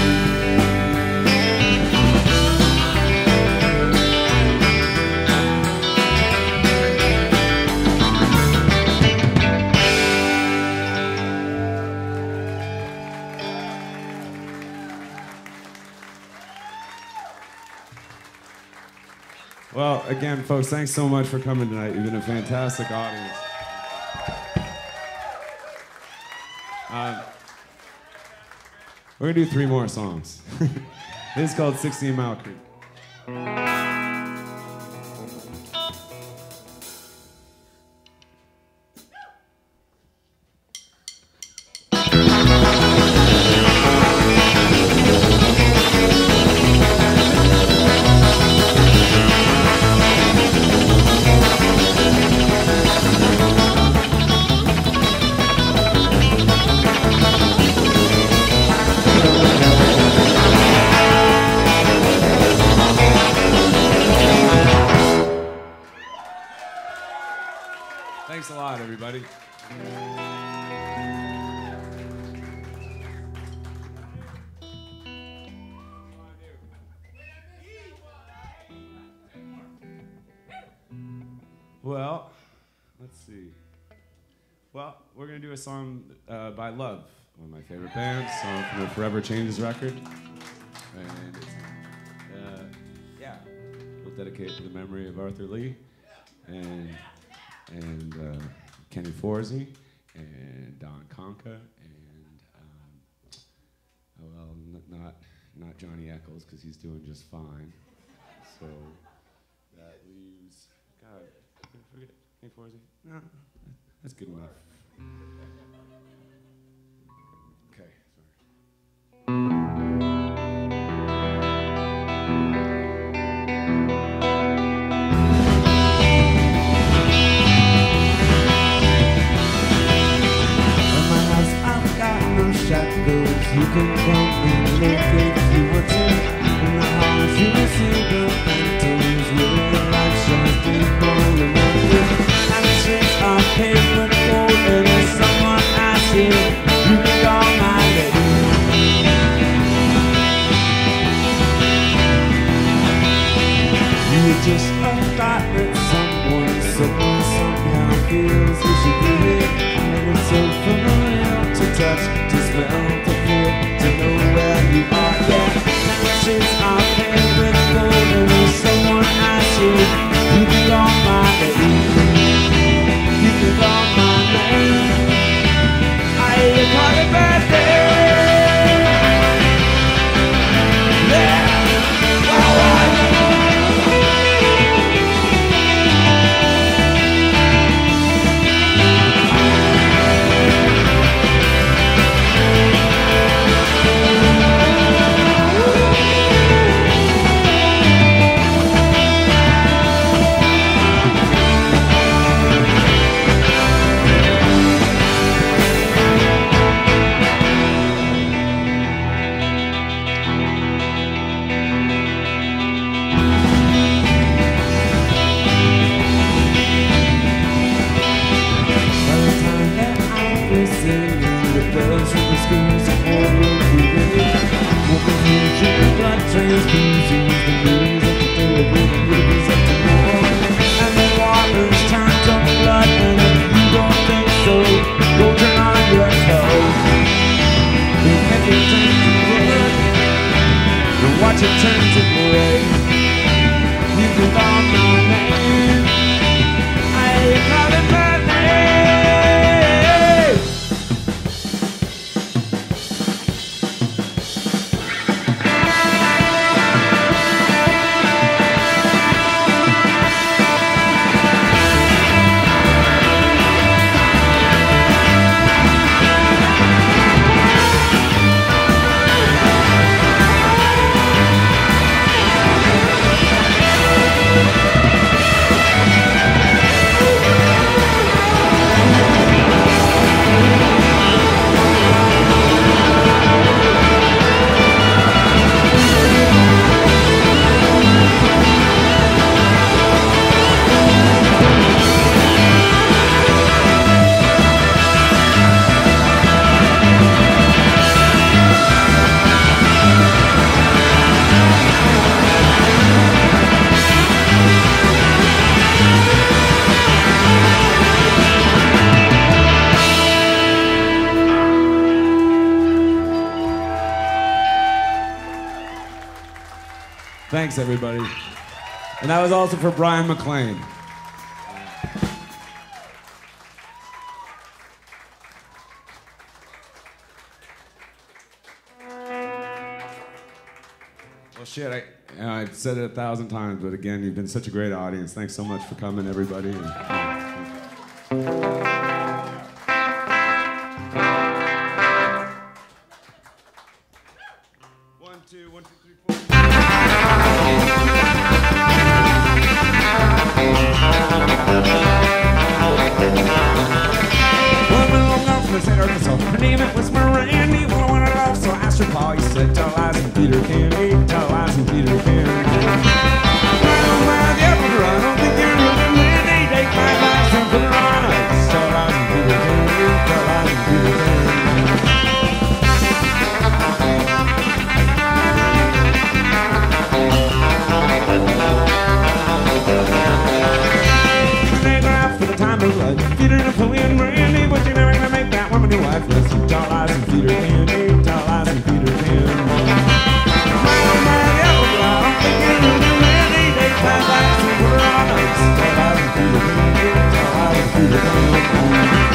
Well, again, folks, thanks so much for coming tonight. You've been a fantastic audience. We're gonna do 3 more songs. This is called 16 Mile Creek. Thanks a lot, everybody. Well, let's see. Well, we're going to do a song by Love, one of my favorite bands, song from the Forever Changes record. And it's, we'll dedicate it to the memory of Arthur Lee and Kenny Forsey and Don Conca and not Johnny Eccles because he's doing just fine. So that leaves God. Did I forget Kenny Forsey? No, that's good enough. Okay, sorry. You can come and look if you want to. In the halls you will see the phantoms with the light shines deep on the window. And the streets are paved with gold, and there's someone I see. You can call my lady. You were just a thought that someone somehow feels you should be here. And it's so familiar to touch, to smell, to feel, to know where you are, yeah. And the streets are paved with gold, and there's someone I see. You can call my name. You can call my name. I hear you call it birthday. Yeah. Watch it turn to gray. You can call my name. I call it my name. Thanks, everybody. And that was also for Brian McLean. Shit, I've said it 1,000 times, but again, you've been such a great audience. Thanks so much for coming, everybody. One, two, 3, 4. Her name it was Miranda. Well, I wanted love, so I asked her Paul. He said, tell lies and Peter can. Tell lies and Peter can. I don't think you're really Wendy. Take my advice and put her on us. Tell lies and Peter can. Tell lies and Peter can. They go out for the time of life. Peter, Napoleon, Brandy, but you're never gonna make that woman your wife. Let's see, tell lies and Peter can. Tell lies and Peter can. I don't think you're really Wendy. Take my advice and put her on us. Tell lies and Peter can. Tell lies and Peter can.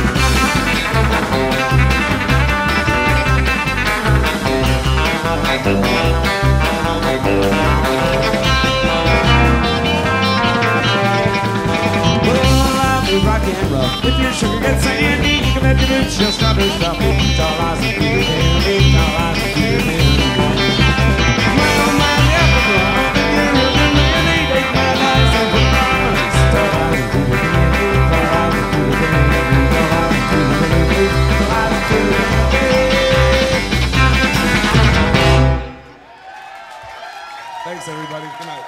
Rock and roll. If your sugar gets sandy, you can bet your bitch she'll stop her stuff. Tell lies and Peter can. Tell lies and Peter can. Well, my devil, I don't think you're really Wendy. Take my advice and put her on us. Tell lies and Peter can. Tell lies and Peter can. Tell lies and Peter can. Tell lies and Peter can. Thanks, everybody. Good night.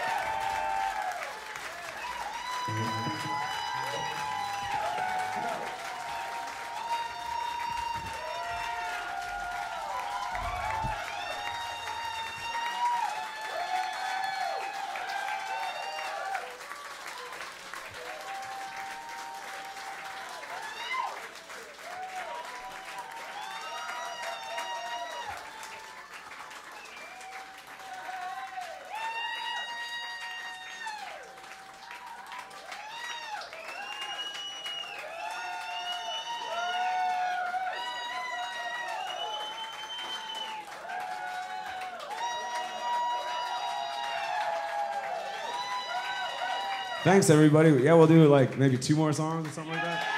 Thanks, everybody. Yeah, we'll do like maybe 2 more songs or something like that.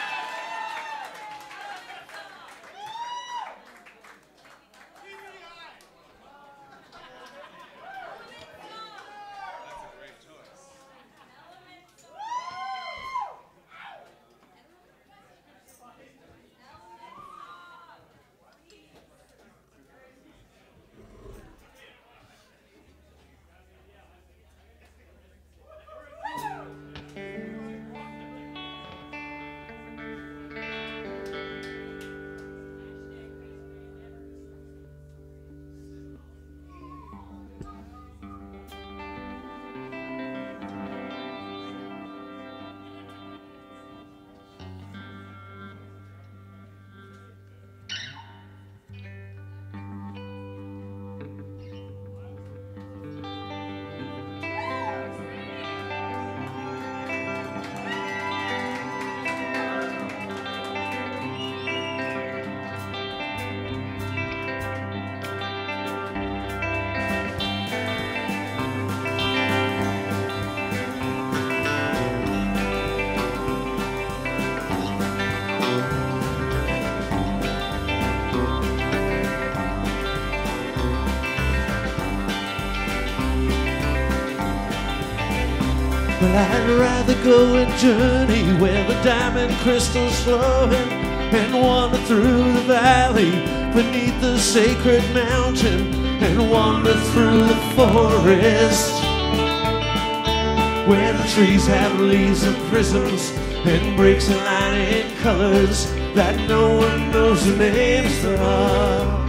Well, I'd rather go and journey where the diamond crystals flowing and wander through the valley beneath the sacred mountain and wander through the forest where the trees have leaves of prisms and breaks and lining colors that no one knows the names of.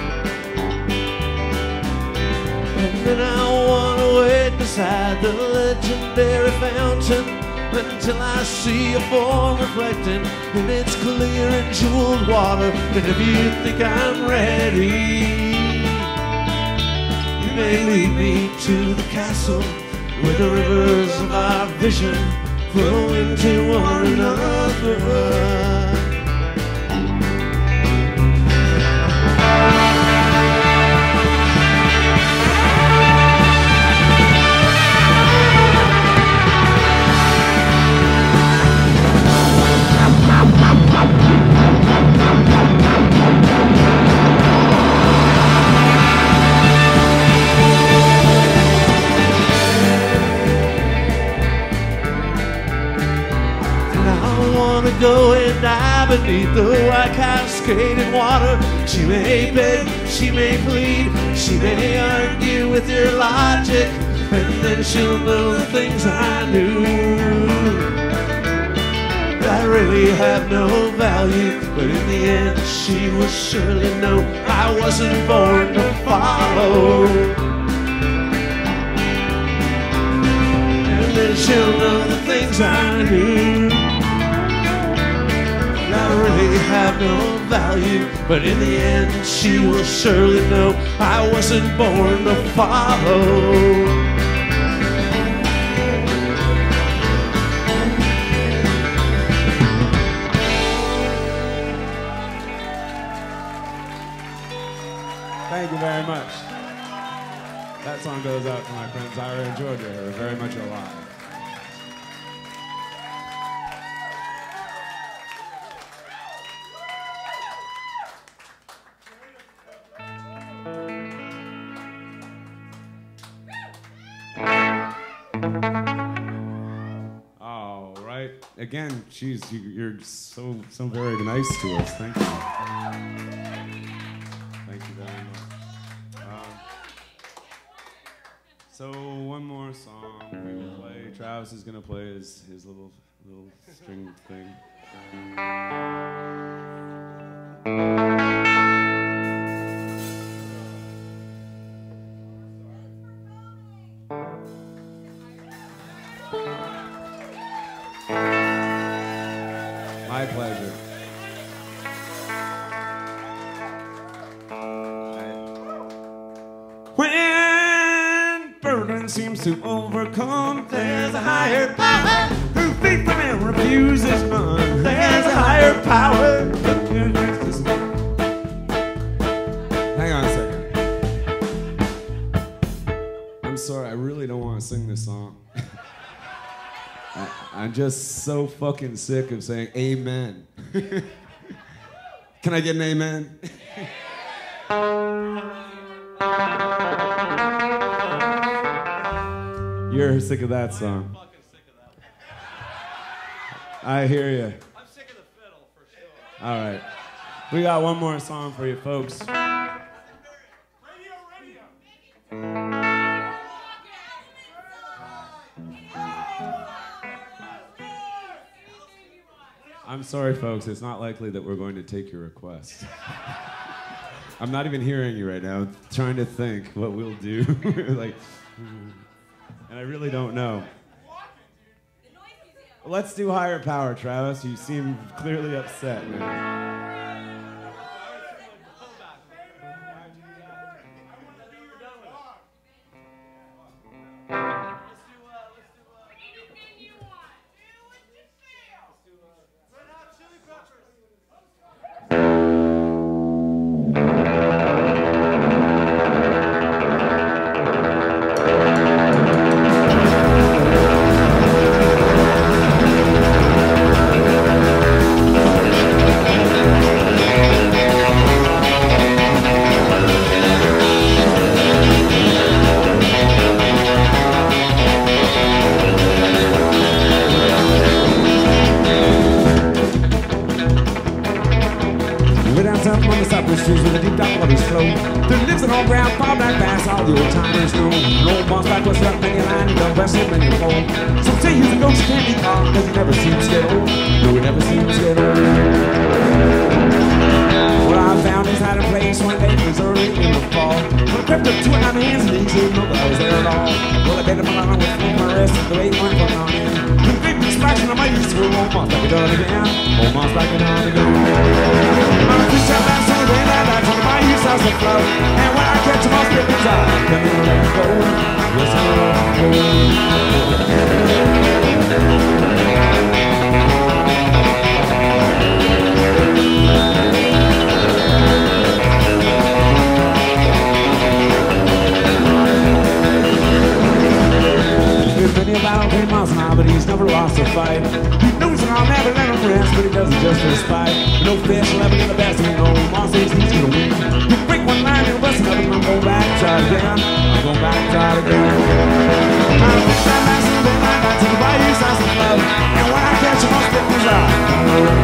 And then I want to wait beside the legendary fountain until I see a form reflecting in its clear and jeweled water. And if you think I'm ready, you may lead me to the castle where the rivers of our vision flow into one another. go and die beneath the white cascaded water. She may beg, she may plead, she may argue with your logic, and then she'll know the things I knew that really have no value. But in the end, she will surely know I wasn't born to follow. And then she'll know the things I knew that really have no value. But in the end, she will surely know I wasn't born to follow. Thank you very much. That song goes out to my friends Ira and Georgia, who are very much alive. All right. Again, geez, you're so very nice to us. Thank you. Thank you very much. So one more song we will play. Travis is gonna play his little string thing. My pleasure. When burden seems to overcome, there's a higher power who faith from him refuses none. There's a higher power. Hang on a second. I'm sorry, I really don't want to sing this song. I'm just so fucking sick of saying amen. Can I get an amen? You're sick of that song. I'm fucking sick of that one. I hear you. I'm sick of the fiddle, for sure. All right. We got one more song for you folks. I'm sorry, folks. It's not likely that we're going to take your request. I'm not even hearing you right now. I'm trying to think what we'll do. Like, and I really don't know. Let's do higher power, Travis. You seem clearly upset, man. And when I catch him, I'll spit his eye.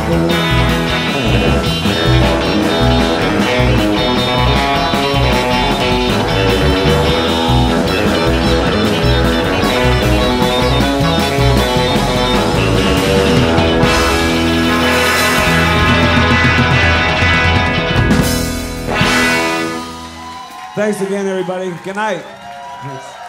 Thanks again, everybody. Good night. Thanks.